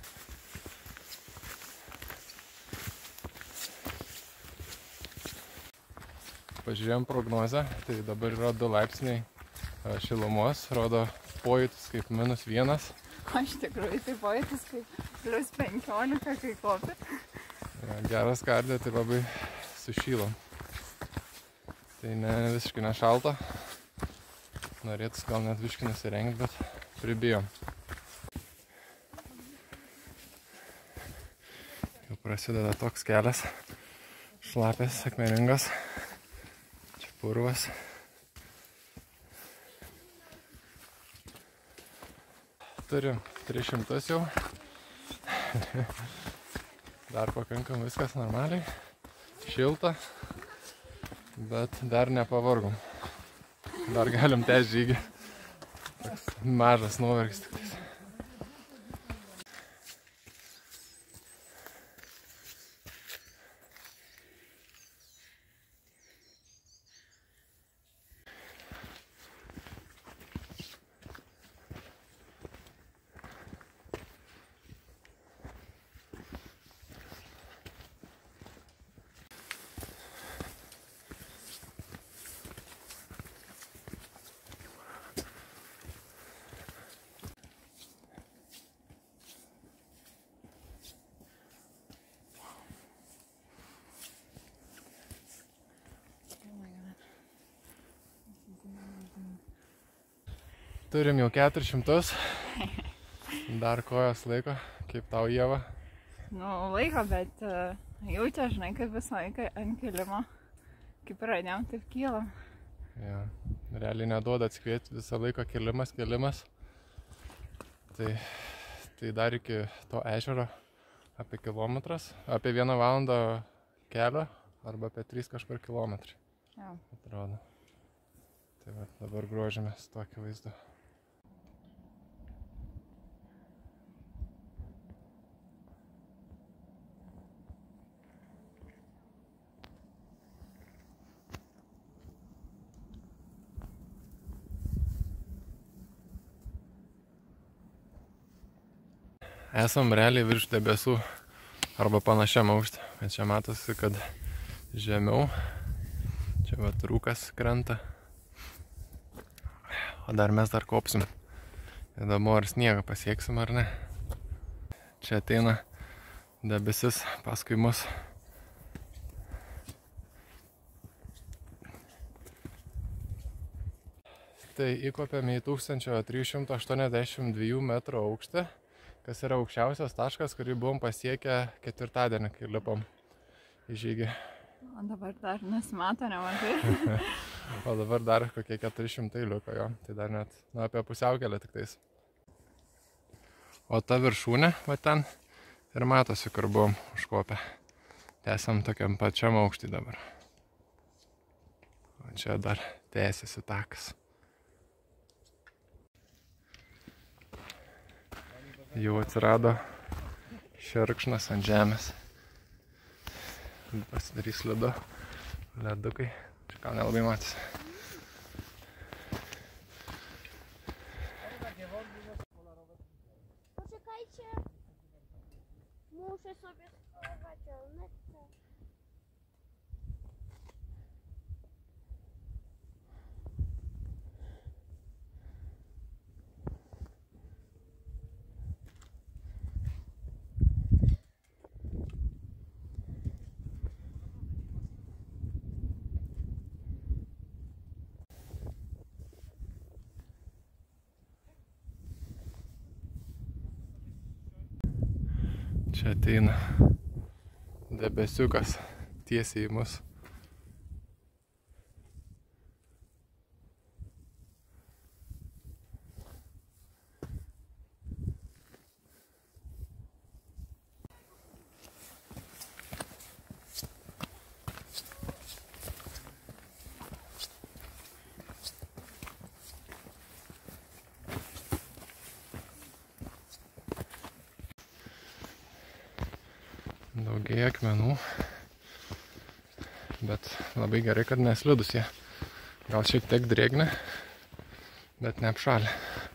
Speaker 1: Pažiūrėjom prognozę, tai dabar yra 2 laipsniai šilumos, rodo pojūtis kaip -1.
Speaker 2: O iš tikrųjų tai pojūtis kaip +15, kai kopi.
Speaker 1: Geras kardė, tai labai sušylom. Tai visiškai nešalta. Norėtus gal net biškį nusirengti, bet pribijom. Jau prasideda toks kelias, šlapės, akmeningas. Čia purvas. Turim 300 jau. Dar pakankam viskas normaliai. Šilta, bet dar nepavargom. Dar galim tęsti žygį. Toks mažas nuovargis tik tais. Turim jau 400. Dar kojos laiko. Kaip tau, Ieva?
Speaker 2: Nu, laiko, bet jaučia, žinai, kaip visą laiką ant kilimo. Kaip pradėjom, taip kylam.
Speaker 1: Ja, realiai neduoda atskvėti visą laiką kilimas. Tai dar iki to ežero apie kilometras, apie 1 valandą kelio arba apie 3 kažkur kilometrų.
Speaker 2: Ja.
Speaker 1: Atrodo. Tai va, dabar grožimės tokį vaizdą. Esam realiai virš debesų arba panašiam aukštį. Bet čia matosi, kad žemiau. Čia vat rūkas krenta. O dar mes dar kopsim. Įdomu, ar sniegą pasieksim ar ne. Čia ateina debesis paskui mus. Tai įkopėme į 1382 metrų aukštį, kas yra aukščiausias taškas, kurį buvom pasiekę ketvirtadienį, kai lipom į žygį.
Speaker 2: O dabar dar nesimato nemažai.
Speaker 1: O dabar dar kokie 400 liko jo, tai dar net apie pusiaukelę tik tais. O ta viršūnė, va ten, ir matosi, kur buvom užkopę. Tęsiam tokiam pačiam aukštį dabar. O čia dar tęsiasi takas. Jau atsirado šerkšnas ant žemės. Pasidarys ledukai. Čia gal nelabai matys.
Speaker 5: Poczekajcie. Muszę sobie schować elnetkę.
Speaker 1: Čia ateina debesiukas tiesiai į mus. Daugėja akmenų. Bet labai gerai, kad neslidus jie. Gal šiek tiek drėgna, bet neapšalė.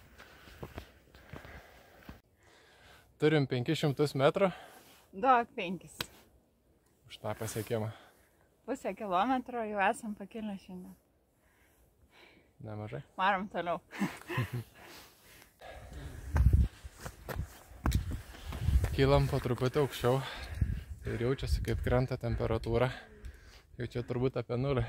Speaker 1: Turim 500 metrų.
Speaker 2: Duok 5.
Speaker 1: Už tą pasiekimą.
Speaker 2: Pusę kilometro jau esam pakilę šiandien.
Speaker 1: Nemažai.
Speaker 2: Varom toliau.
Speaker 1: Kylam po truputį aukščiau ir jaučiasi, kaip krenta temperatūra. Jau čia turbūt apie 0.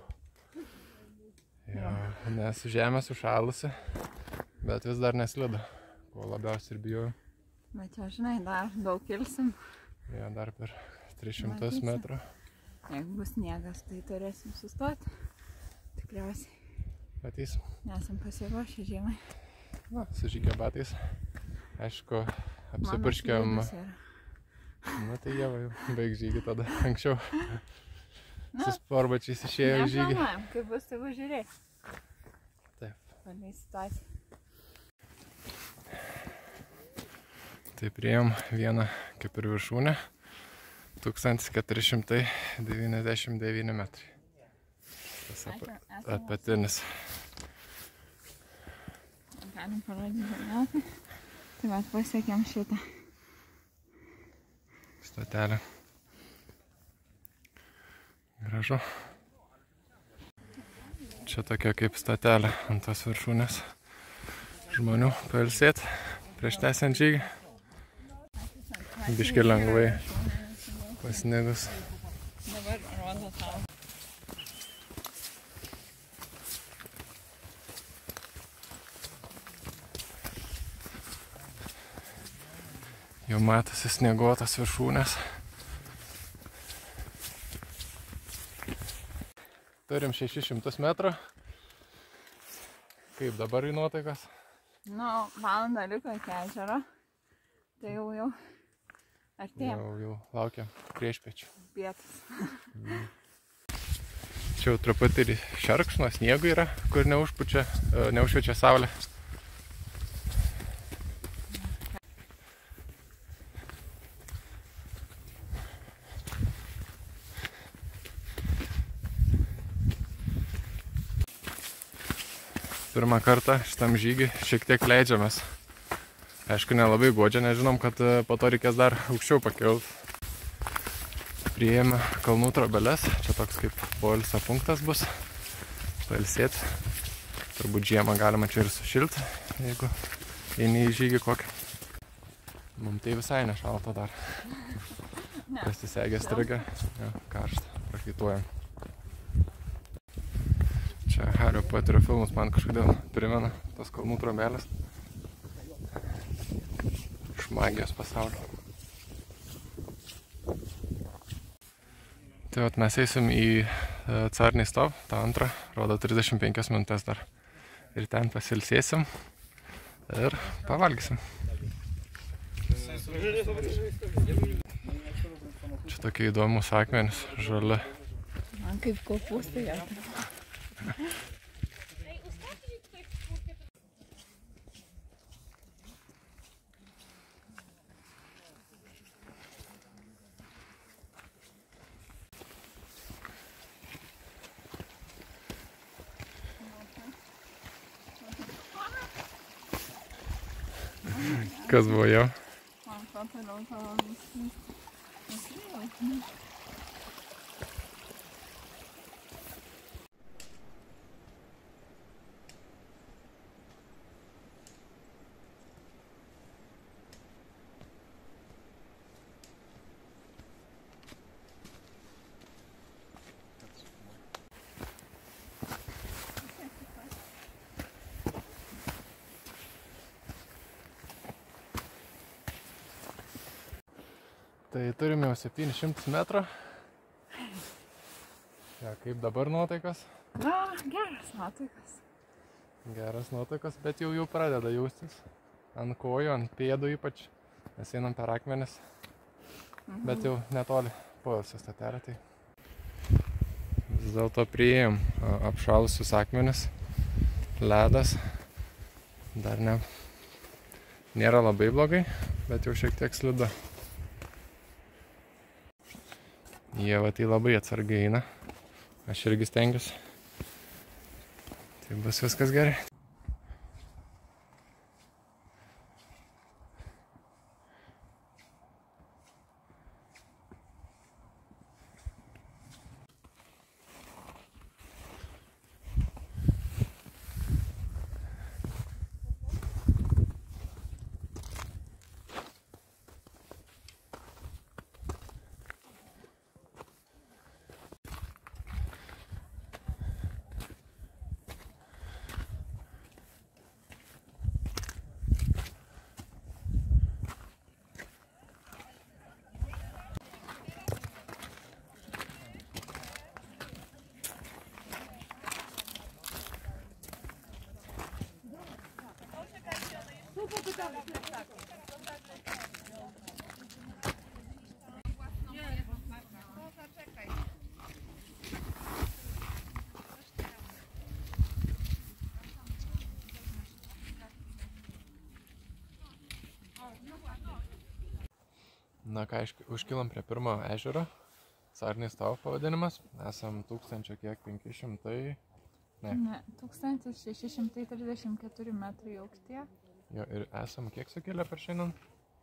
Speaker 1: Jo, nes žemė sušalusi, bet vis dar neslido, ko labiausiai ir bijau.
Speaker 2: Bet čia, žinai, dar daug kilsim.
Speaker 1: Jo, dar per 300 metrų.
Speaker 2: Jeigu bus sniegas, tai turėsim sustoti. Tikriausiai.
Speaker 1: Matysim.
Speaker 2: Nesam pasiruošę žiemai.
Speaker 1: Na, su žygio batais. Aišku, apsipurškiam. Na tai jie baig žygį tada anksčiau. Su sportbačiais išėjo į žygį.
Speaker 2: Neplanuojam, kaip bus, tai bus žiūrėk.
Speaker 1: Taip.
Speaker 2: Valiai situacija.
Speaker 1: Tai priėjom vieną kaip ir viršūnę. 1499 metrai. Tas apatinis.
Speaker 2: Galim parodyti žemėlapį. Tai vat pasiekėm šitą.
Speaker 1: Stotelę. Gražu. Čia tokia kaip stotelė ant tos viršūnės. Žmonių pailsėti prieš tęsiant žygį. Biški lengvai pasnigus.
Speaker 2: Dabar rodo tau.
Speaker 1: Jau matosi snieguotas viršūnės. Turim 600 metrų. Kaip dabar į nuotaikas?
Speaker 2: Nu, valandą liko iki ežero. Tai jau artėjom.
Speaker 1: Jau laukiam priešpiečių.
Speaker 2: Pietus.
Speaker 1: Čia jau truputį ir šerkšno sniego yra, kur neužšviečia saulė. Pirmą kartą šitam žygį šiek tiek leidžiamės. Aišku, nelabai guodžia, nežinom, kad po to reikės dar aukščiau pakilti. Priėjome kalnų trobeles, čia toks kaip poilsio punktas bus. Pailsėti. Turbūt žiemą galima čia ir sušilti, jeigu eini į žygį kokį. Mums tai visai nešalta dar. Pasisegė strigą, karštą, prakaituojam. Čia Hario Poterio filmus man kažkodėl primena tos kalnų trobelės. Iš magijos pasaulio. Tai vat mes eisim į Carnį stov, tą antrą, rodo 35 minutės dar. Ir ten pasilsėsim ir pavalgysim. Čia tokie įdomus akmenys, žali.
Speaker 2: Man kaip kopūstai jauti.
Speaker 1: Kas buvo jau?
Speaker 2: Man toliau tavo viskas.
Speaker 1: Tai turim jau 700 metrų. Ja, kaip dabar nuotaikas?
Speaker 2: Na, geras nuotaikas.
Speaker 1: Geras nuotaikas, bet jau pradeda jaustis. Ant kojų, ant pėdų ypač. Mes einam per akmenis. Bet jau netoli poilsio stotelė. Tai vis dėlto priėjom apšalusius akmenis. Ledas. Dar nėra labai blogai, bet jau šiek tiek slidu. Jie va tai labai atsargiai eina. Aš irgi stengiuosi. Tai bus viskas gerai. Na ką, užkilom prie pirmo ežero. Sarnės tavo pavadinimas. Esam 1500...
Speaker 2: Ne, 1634 metrai aukštyje.
Speaker 1: Jo, ir esam kiek sukėlę per šiandien?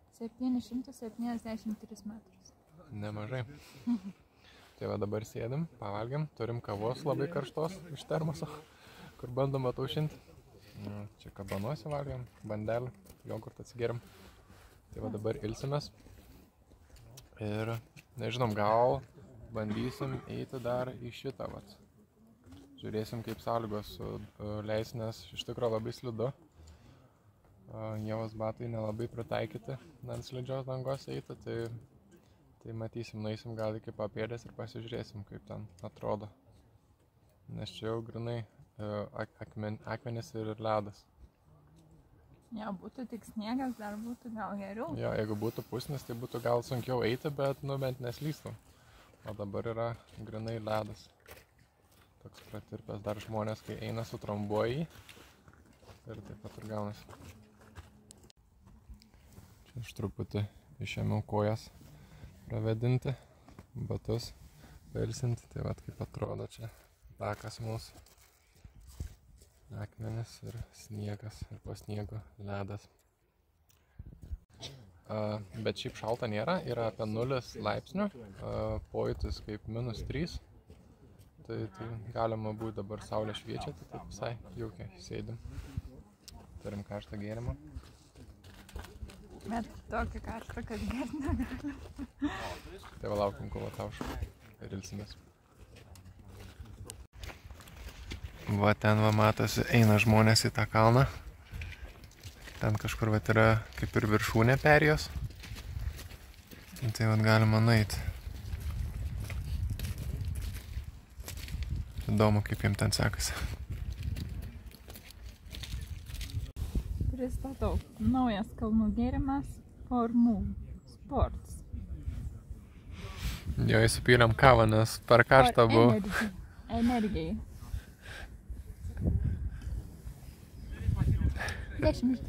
Speaker 2: 773 metrus.
Speaker 1: Nemažai. Tai va dabar sėdim, pavalgiam, turim kavos labai karštos iš termoso, kur bandom ataušinti. Čia kabanuose valgiam, bandelį, jogurtą atsigeriam. Tai va dabar ilsimės. Ir nežinom, gal bandysim eiti dar į šitą vat. Žiūrėsim, kaip sąlygos leis, nes iš tikrųjų labai slidu. Ievos batai nelabai pritaikyti ant slidžios dangos eiti, tai matysim, nueisim gal iki papėdės ir pasižiūrėsim, kaip ten atrodo. Nes čia jau grinai akmenis ir ledas.
Speaker 2: Jo, būtų tik sniegas, dar būtų gal geriau.
Speaker 1: Jo, jeigu būtų pusnis, tai būtų gal sunkiau eiti, bet bent neslystum. O dabar yra grinai ledas. Toks pratirpęs dar žmonės, kai eina su trombuoji. Ir taip pat ir gaunasi. Čia aš truputį išėmiau kojas pravedinti, batus pailsinti. Tai vat kaip atrodo čia takas mūsų. Akmenis ir sniegas ir po sniego ledas. Bet šiaip šalta nėra, yra apie 0 laipsnių, pojūtis kaip -3. Tai galima būti dabar saulė šviečia, tai taip visai jaukiai sėdim. Turim karštą gėrimą.
Speaker 2: Bet tokį karštą, kad gerti negalim.
Speaker 1: Tai va laukim, kol atauš ir ilsimės. Va ten va matosi, eina žmonės į tą kalną. Ten kažkur va yra kaip ir viršūnė perėjos. Tai va galima nueiti. Įdomu, kaip jiem ten sekasi.
Speaker 2: Pristatau. Naujas kalnų gėrimas Formų Sports.
Speaker 1: Jo, įsipylėm kavą, nes per karštą buvo.
Speaker 2: Energijai. 10.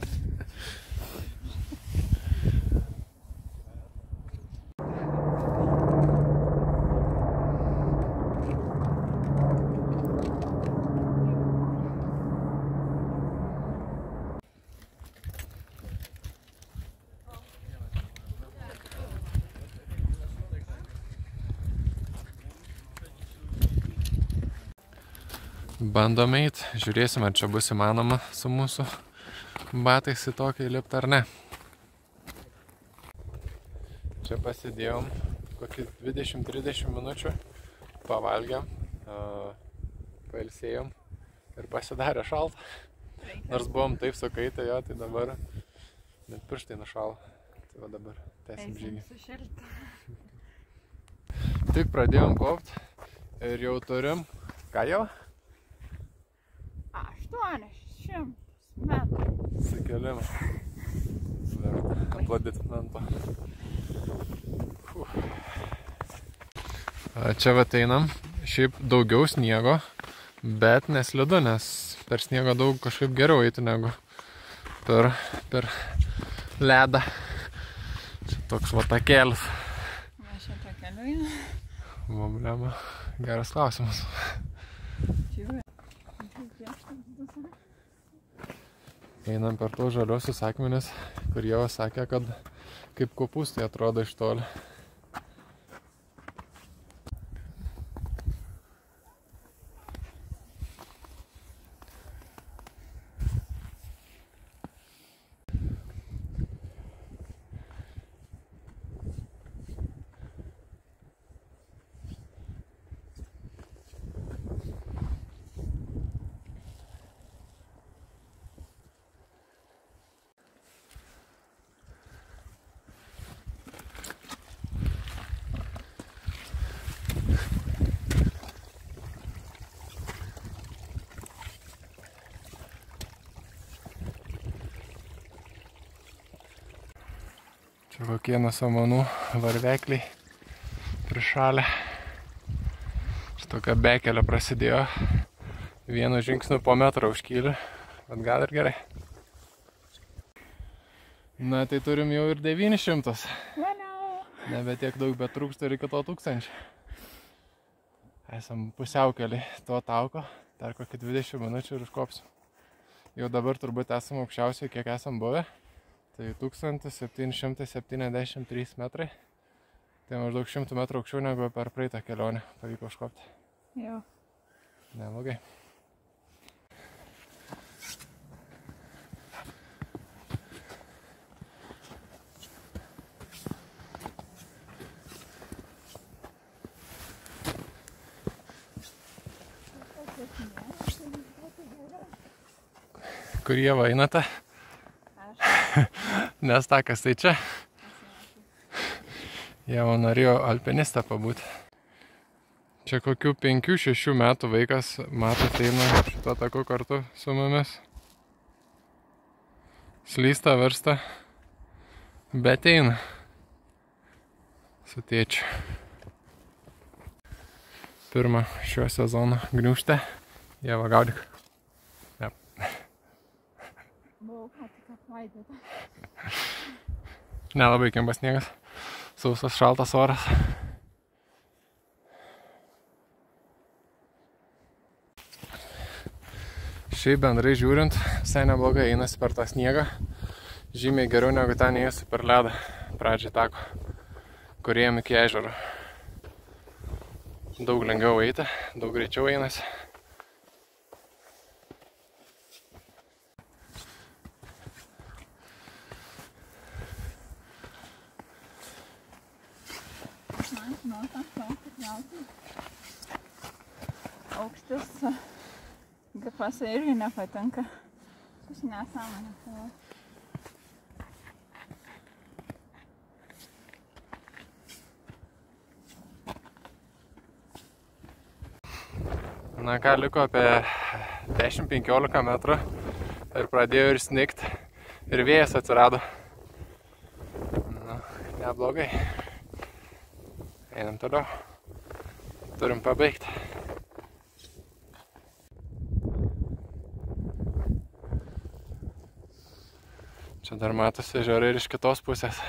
Speaker 1: Bandom eit, žiūrėsim, ar čia bus įmanoma su mūsų batais į tokį įlipti ar ne. Čia pasidėjom kokį 20-30 minučių, pavalgėm, pailsėjom ir pasidarė šalta. Nors buvom taip sukaitę jo, tai dabar net pirštai nušalo. Tai va dabar tęsim žygį. Tik pradėjom kopt ir jau turim, ką jau?
Speaker 2: 800 metrų.
Speaker 1: Sikelimą. Aplodismento. Čia va einam. Šiaip daugiau sniego, bet neslidu, nes per sniegą daug kažkaip geriau eiti negu per ledą. Čia toks va takėlis.
Speaker 2: Va šitą keliu eina.
Speaker 1: Problema. Geras klausimas. Einam per tos žaliosius akmenis, kur Ieva sakė, kad kaip kopūstai atrodo iš toli. Čia kokie nuo samanų varvekliai prišalę. Čia tokia bekelė prasidėjo. Vienu žingsniu po metrą užkyli, bet gal ir gerai. Na, tai turim jau ir 900. Nebe tiek daug, bet trūksta ir iki to 1000. Esam pusiaukelį to tauko, dar kokį 20 minučių ir užkopsim. Jau dabar turbūt esam aukščiausiai, kiek esam buvę. Tai 1773 metrai. Tai maždaug 100 metrų aukščiau negu per praeitą kelionę pavyko užkopti.
Speaker 2: Jau.
Speaker 1: Neblogai. Kur Ieva einate? Nes takas tai čia. Ieva norėjo alpinistą pabūti. Čia kokių 5-6 metų vaikas, matot, eina šito taku kartu su mumis. Slysta, virsta, bet eina su tėčiu. Pirmą šio sezono gniūžtę. Ieva, gaudyk.
Speaker 2: Buvau ką tik apvaidėta.
Speaker 1: Nelabai kempas sniegas. Sausas šaltas oras. Šiaip bendrai žiūrint, visai neblogai einasi per tą sniegą. Žymiai geriau negu ten ėjusi per ledą pradžiai tako, kur ėjom iki ežero. Daug lengviau eiti, daug greičiau einasi.
Speaker 2: Aukštis GPS irgi nepatinka. Aš nesąmonė.
Speaker 1: Na ką, liko apie 10-15 metrų ir pradėjo ir snigt ir vėjas atsirado. Na, neblogai. Einam toliau. Turim pabaigti. Čia dar matosi ežerai ir iš kitos pusės.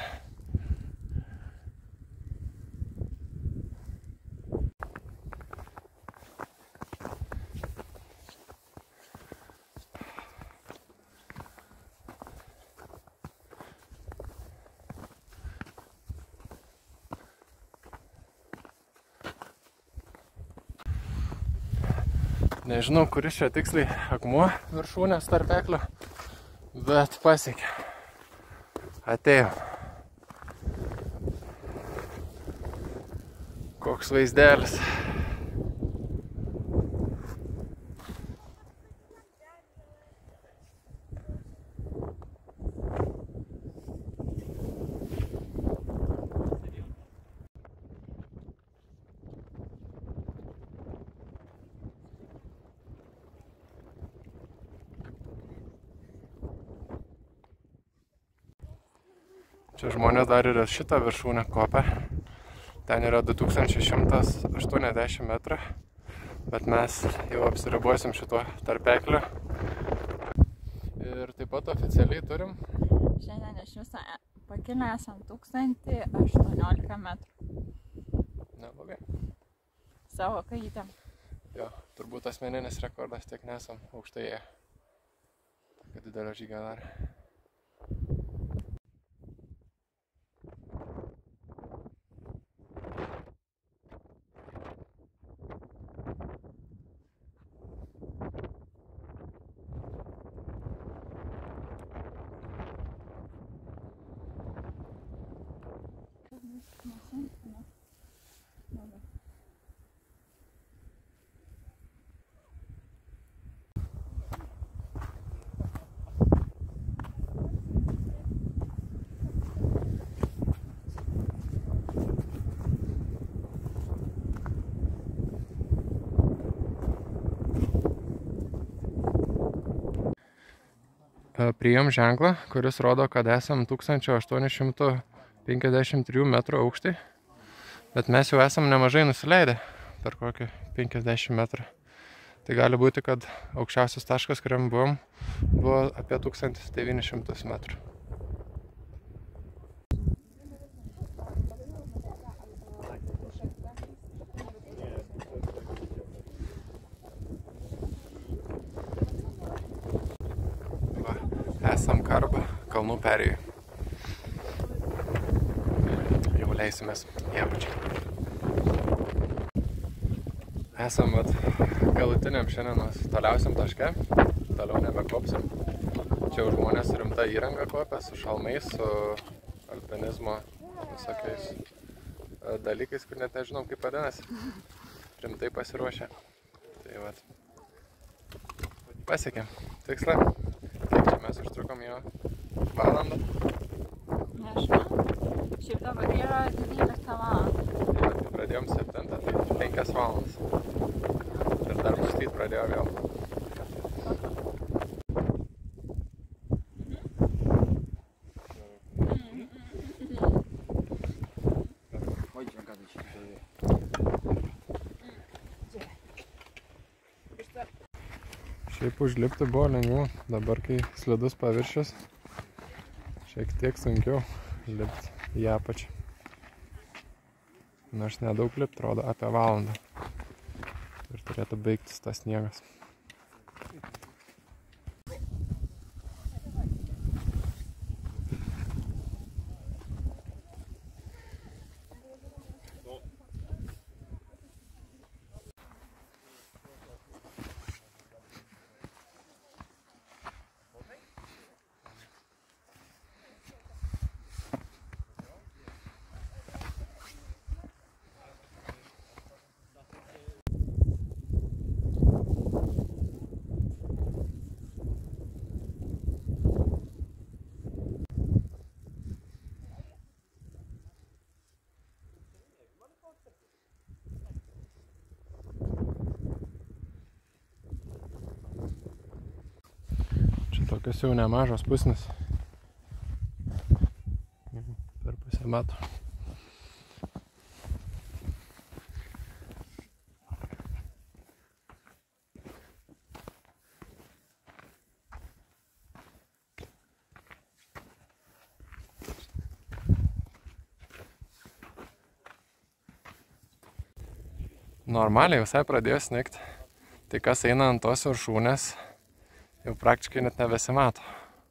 Speaker 1: Nežinau, kuris čia tiksliai akmuo viršūnės tarpeklio, bet pasiekė. Atėjo. Koks vaizdelis. Čia žmonės dar yra šitą viršūnę kopę. Ten yra 2180 metrų, bet mes jau apsiribosim šituo tarpekliu. Ir taip pat oficialiai turim.
Speaker 2: Šiandien iš viso pakilę esam 1018 metrų.
Speaker 1: Neblogai.
Speaker 2: savo kajytėm.
Speaker 1: Jo, turbūt asmeninis rekordas, tiek nesam aukštai ėję. Tokio didelio žygio dar. Priėjom ženklą, kuris rodo, kad esam 1853 metrų aukštį, bet mes jau esam nemažai nusileidę per kokį 50 metrų. Tai gali būti, kad aukščiausias taškas, kuriam buvom, buvo apie 1900 metrų. Esam Karba, kalnų perėjai. Jau leisimės į apačią. Esam galutiniam šiandienos toliausiam taške, toliau nebekopsim. Čia jau žmonės rimta įranga kopia, su šalmais, su alpinizmo visokiais dalykais, kur net nežinom kaip vadinasi. Rimtai pasiruošę. Tai vat. Pasiekėm tikslą. Kiek čia mes užtrukom jau valandą?
Speaker 2: Nežinau. Šiaip dabar yra 12 valandą.
Speaker 1: Tai pradėjom 7, tai 5 valandas. Ir dar mąstyt pradėjo vėl. Šiaip užlipti buvo lengviau, dabar kai slidus paviršius, šiek tiek sunkiau lipti į apačią. Nors nedaug lipti, rodo apie valandą. Ir turėtų baigtis tas sniegas. Tokios jau nemažos pusnis. Per pusę metų. Normaliai visai pradėjo snigti. Tai kas eina ant tos viršūnės, jau praktiškai net nebesimato.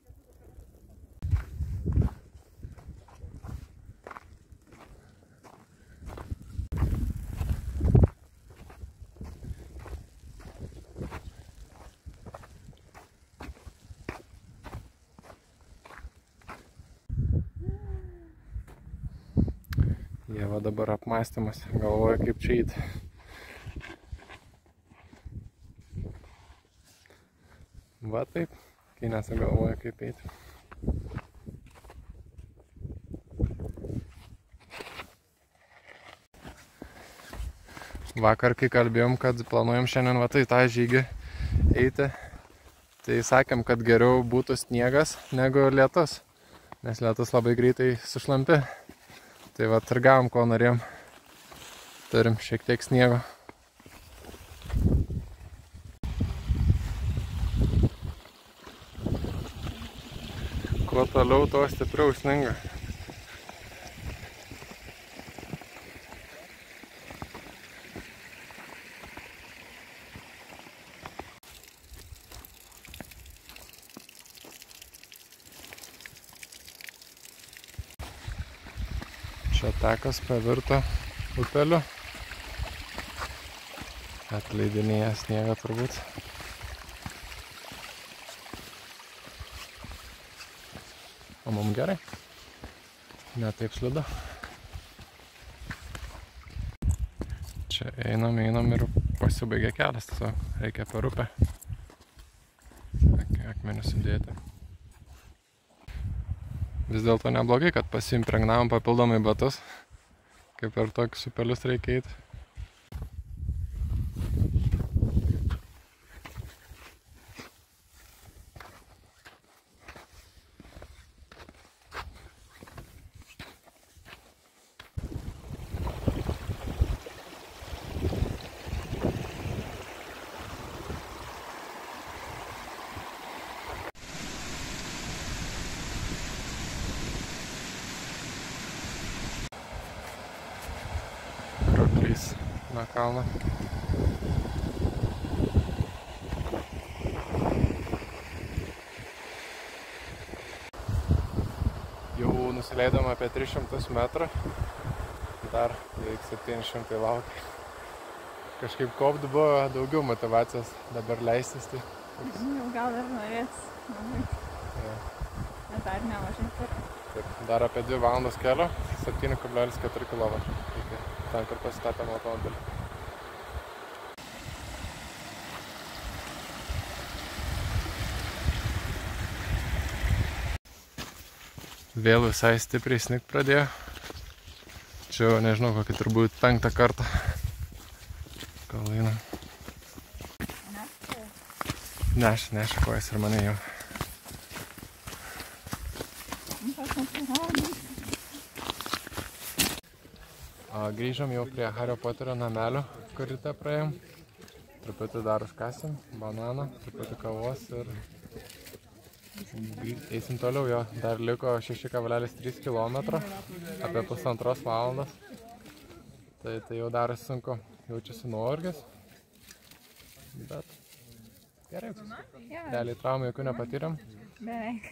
Speaker 1: Ieva dabar apmąstymas, galvoja kaip čia eiti. Va taip, kai nesigalvoja kaip eiti. Vakar, kai kalbėjom, kad planuojam šiandien va tai tą žygį eiti, tai sakėm, kad geriau būtų sniegas negu lietus, nes lietus labai greitai sušlampi. Tai va ir gavom, ko norėjom. Turim šiek tiek sniego. Kuo toliau, tuo stipriau sninga. Šio takas pavirto upeliu. Atleidinėja sniegą turbūt. O mums gerai. Ne taip slidu. Čia einam ir pasibaigia kelias. Tiesiog reikia per upę akmenį sudėti. Vis dėlto neblogai, kad pasiimpregnavom papildomai batus. Kaip per tokius upelius reikia eiti. Roklys nuo kalno. Jau nusileidom apie 300 metrų. Dar beveik 700 laukia. Kažkaip kopti buvo daugiau motivacijos dabar leistis. Tai...
Speaker 2: Jau gal ir norės. Bet dar nemažai.
Speaker 1: Taip, dar apie 2 valandos kelio, 7,4 km. Ten, kur pasistatėm automobilį. Vėl visai stipriai snigt pradėjo. Čia jau nežinau, kokį turbūt 5. kartą. Kol einam. Neša kojas ir mane jau. Grįžom jau prie Hario Poterio namelio, kur ryte praėjom. Truputį dar užkasim, bananą, truputį kavos ir eisim toliau jo. Dar liko 6,3 km, apie 1,5 valandos. Tai jau darosi sunku, jaučiasi nuovargis. Bet gerai. Realiai traumų jokių nepatyrėm.
Speaker 2: Beveik.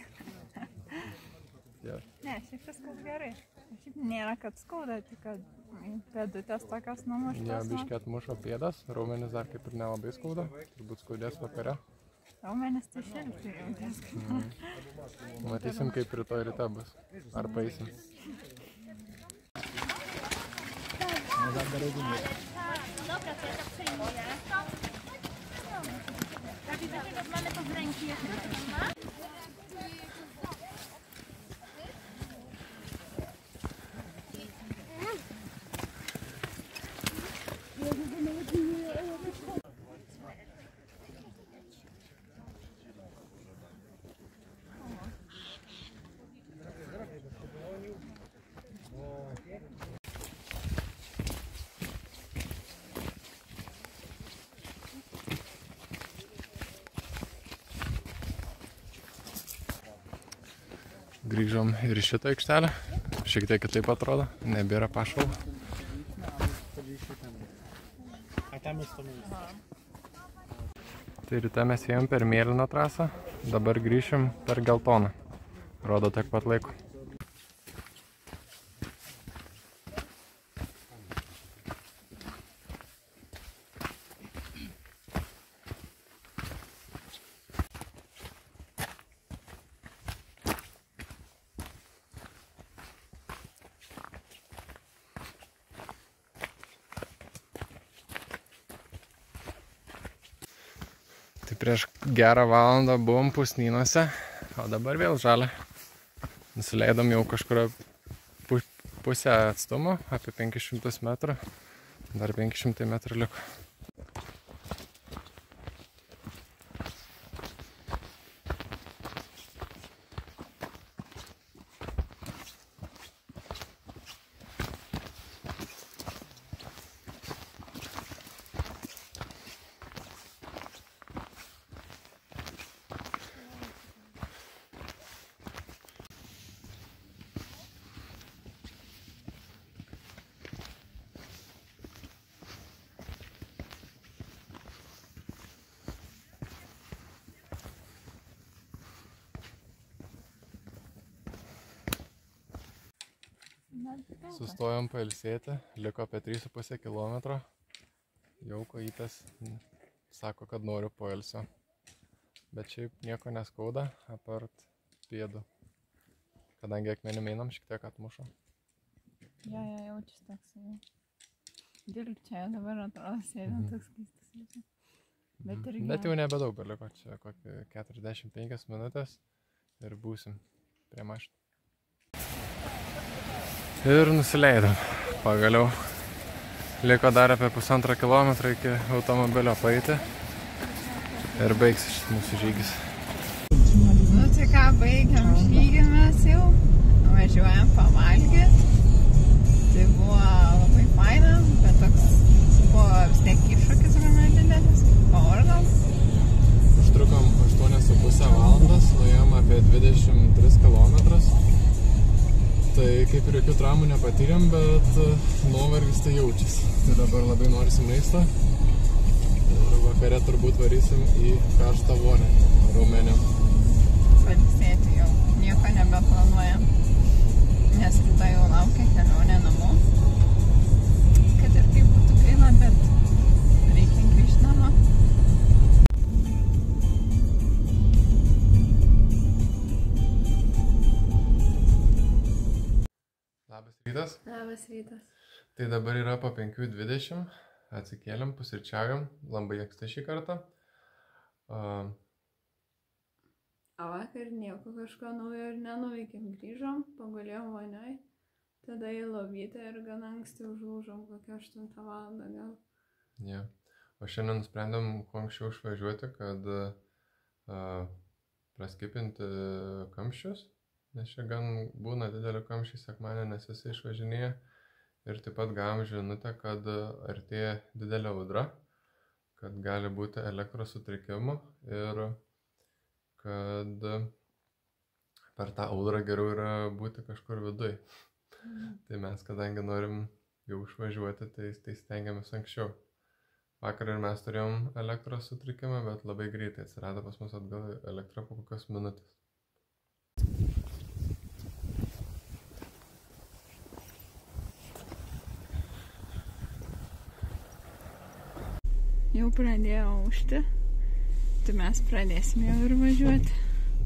Speaker 2: Ne, šiaip viskas gerai. Šiaip nėra, kad skauda, tik kad pėdutės tokios numuštos.
Speaker 1: Jo, biškį atmušo pėdas, raumenis dar kaip ir nelabai skauda, turbūt skaudės vakare.
Speaker 2: Raumenis tai šilti jautės.
Speaker 1: Matysim, kaip rytoj ryte bus. Ar paeisim. Grįžom ir iš šitą aikštelę. Šiek tiek kitaip atrodo, nebėra pašalų. Tai ryte mes ėjom per mėlyną trasą, dabar grįšim per geltoną. Rodo tiek pat laiko. Tai prieš gerą valandą buvom Pusnynuose, o dabar vėl žalia. Nusileidom jau kažkurio pusę atstumo, apie 500 metrų. Dar 500 metrų liko. Sustojom pailsėti, liko apie 3,5 kilometro. Jau kojytės sako, kad noriu poilsio. Bet šiaip nieko neskauda, apart pėdų. Kadangi akmenim einam, šiek tiek atmušo.
Speaker 2: Ja, jaučiasi toks jau. Dilgčia dabar atrodo sėdint toks keistas.
Speaker 1: Bet jau nebedaug beliko, čia kokį 45 minutės ir būsim prie mašinų. Ir nusileidom. Pagaliau liko dar apie 1,5 kilometrą iki automobilio paeiti ir baigsis mūsų žygis.
Speaker 2: Nu tai ką, baigiam žygį mes jau, važiuojam pavalgyt. Tai buvo labai faina, bet toks buvo vis tiek iššūkis gana didelis, pavargom.
Speaker 1: Užtrukom 8,5 valandas, nuėjom apie 23 kilometrus. Tai kaip ir jokių traumų nepatyrėm, bet nuovargis tai jaučiasi. Tai dabar labai norisi maisto ir vakare turbūt varysim į karštą vonę Raumenėm.
Speaker 2: Pailsėti jau, nieko nebeplanuojam, nes rytoj jau laukia kelionė namo. Kad ir kaip būtų gaila, bet reikia grįžti namo.
Speaker 1: Labas rytas.
Speaker 2: Labas rytas.
Speaker 1: Tai dabar yra po 5:20, atsikėlėm, pusryčiaujam, labai anksti šį kartą.
Speaker 2: O vakar nieko kažko naujo ir nenuveikėm, grįžom, pagulėjom vonioj, tada į lovytę ir gana anksti užlūžom, kokią 8 valandą gal.
Speaker 1: Ja. O šiandien nusprendėm kuo anksčiau išvažiuoti, kad praskipinti kamščius. Nes čia gan būna didelio kamščiai sekmadienį, nes visi išvažinėja. Ir taip pat gavom žinutę, kad artėja didelė audra, kad gali būti elektros sutrikimų ir kad per tą audrą geriau yra būti kažkur viduj. Tai mes, kadangi norim jau išvažiuoti, tai stengiamės anksčiau. Vakar ir mes turėjom elektros sutrikimą, bet labai greitai atsirado pas mus atgal elektra po kokios minutės.
Speaker 2: Jau pradėjo aušti, tai mes pradėsime jau ir važiuoti.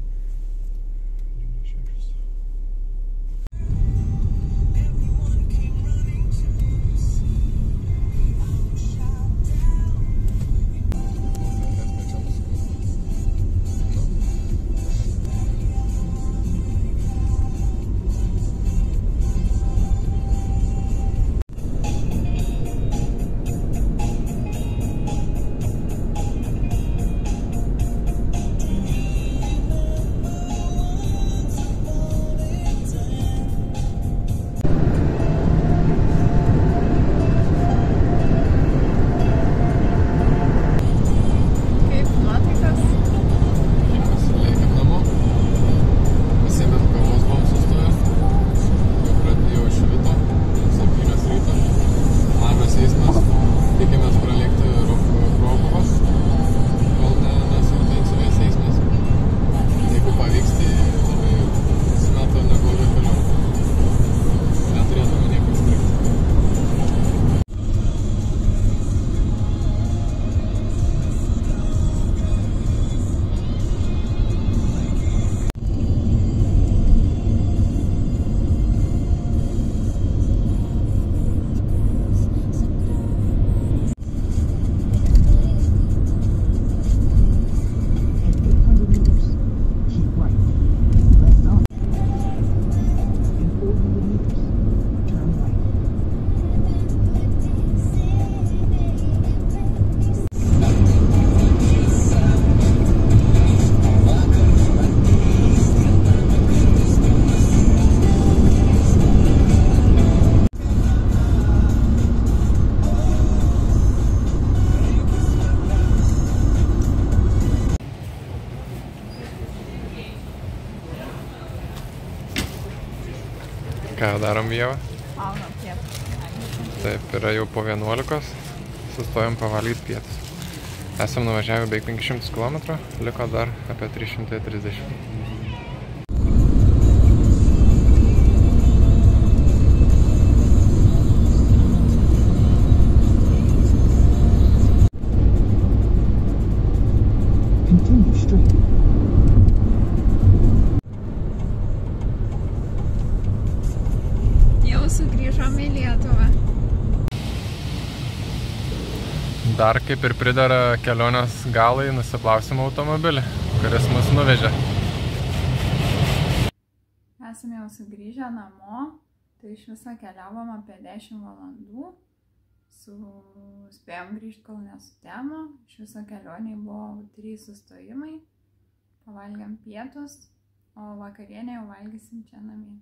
Speaker 1: Ką darom, Ieva?
Speaker 2: Valgom pietus.
Speaker 1: Taip, yra jau po 11, sustojom pavalgyti pietus. Esam nuvažiavę beveik 500 km, liko dar apie 330.
Speaker 2: 3 Grįžom į Lietuvą.
Speaker 1: Dar kaip ir pridara kelionės galai, nusiplausim automobilį, kuris mus nuvežė.
Speaker 2: Esame jau sugrįžę namo, tai iš viso keliavom apie 10 valandų. Spėjom grįžti, kol nesutemo. Iš viso kelioniai buvo 3 sustojimai. Pavalgiam pietus, o vakarienę jau valgysim čia namie.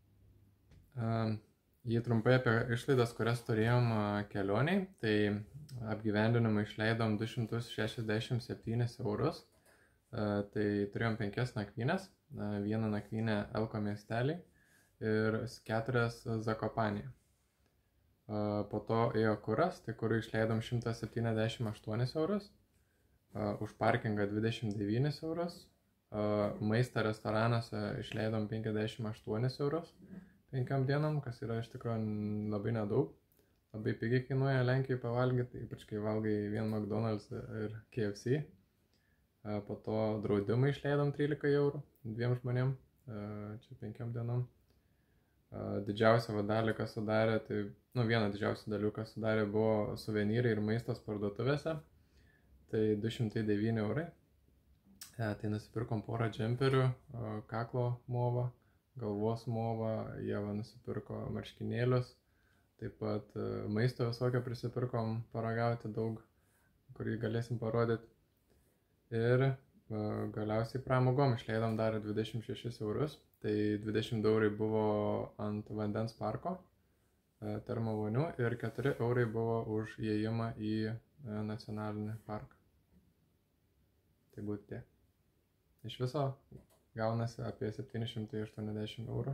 Speaker 1: Jei trumpai apie išlaidas, kurias turėjom kelioniai, tai apgyvendinimą išleidom 267 eurus. Tai turėjom 5 nakvynės, vieną nakvynę Elko miestelį ir 4 Zakopanėje. Po to ėjo kuras, tai kurui išleidom 178 eurus, už parkingą 29 eurus, maistą restoranuose išleidom 58 eurus 5 dienom, kas yra iš tikrųjų labai nedaug. Labai pigiai kainuoja Lenkijoje pavalgyti, ypač kai valgai vien McDonald's ir KFC. Po to draudimą išleidom 13 eurų 2 žmonėm, čia 5 dienom. Didžiausia dalį, kas sudarė, tai, viena didžiausia dalių, kas sudarė, buvo suvenyrai ir maistas parduotuvėse. Tai 209 eurai. Tai nusipirkom porą džemperių, kaklo movą, galvos movą, Ieva nusipirko marškinėlius. Taip pat maisto visokio prisipirkom paragauti daug, kurį galėsim parodyti. Ir galiausiai pramogom išleidom dar 26 eurus. Tai 20 eurai buvo ant vandens parko, termovonių ir 4 eurai buvo už įėjimą į nacionalinį parką. Tai būtų tiek. Iš viso gaunasi apie 780 eurų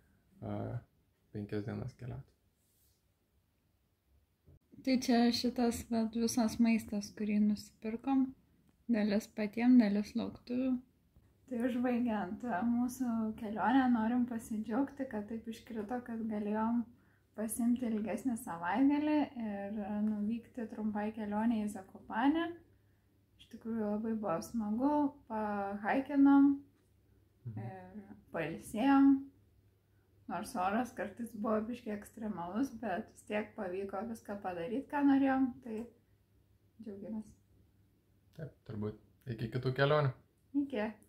Speaker 1: 5 dienas keliauti.
Speaker 2: Tai čia šitas visas maistas, kurį nusipirkom, dalis patiem, dalis lauktuvių. Tai užbaigiant mūsų kelionę, norim pasidžiaugti, kad taip iškrito, kad galėjom pasimti ilgesnį savaitgalį ir nuvykti trumpai kelionę į Zakopanę. Iš tikrųjų labai buvo smagu, pahaikinom ir pailsėjom. Nors oras kartais buvo biškiai ekstremalus, bet vis tiek pavyko viską padaryti, ką norėjom, tai džiaugiamės.
Speaker 1: Taip, turbūt iki kitų kelionių.
Speaker 2: Iki.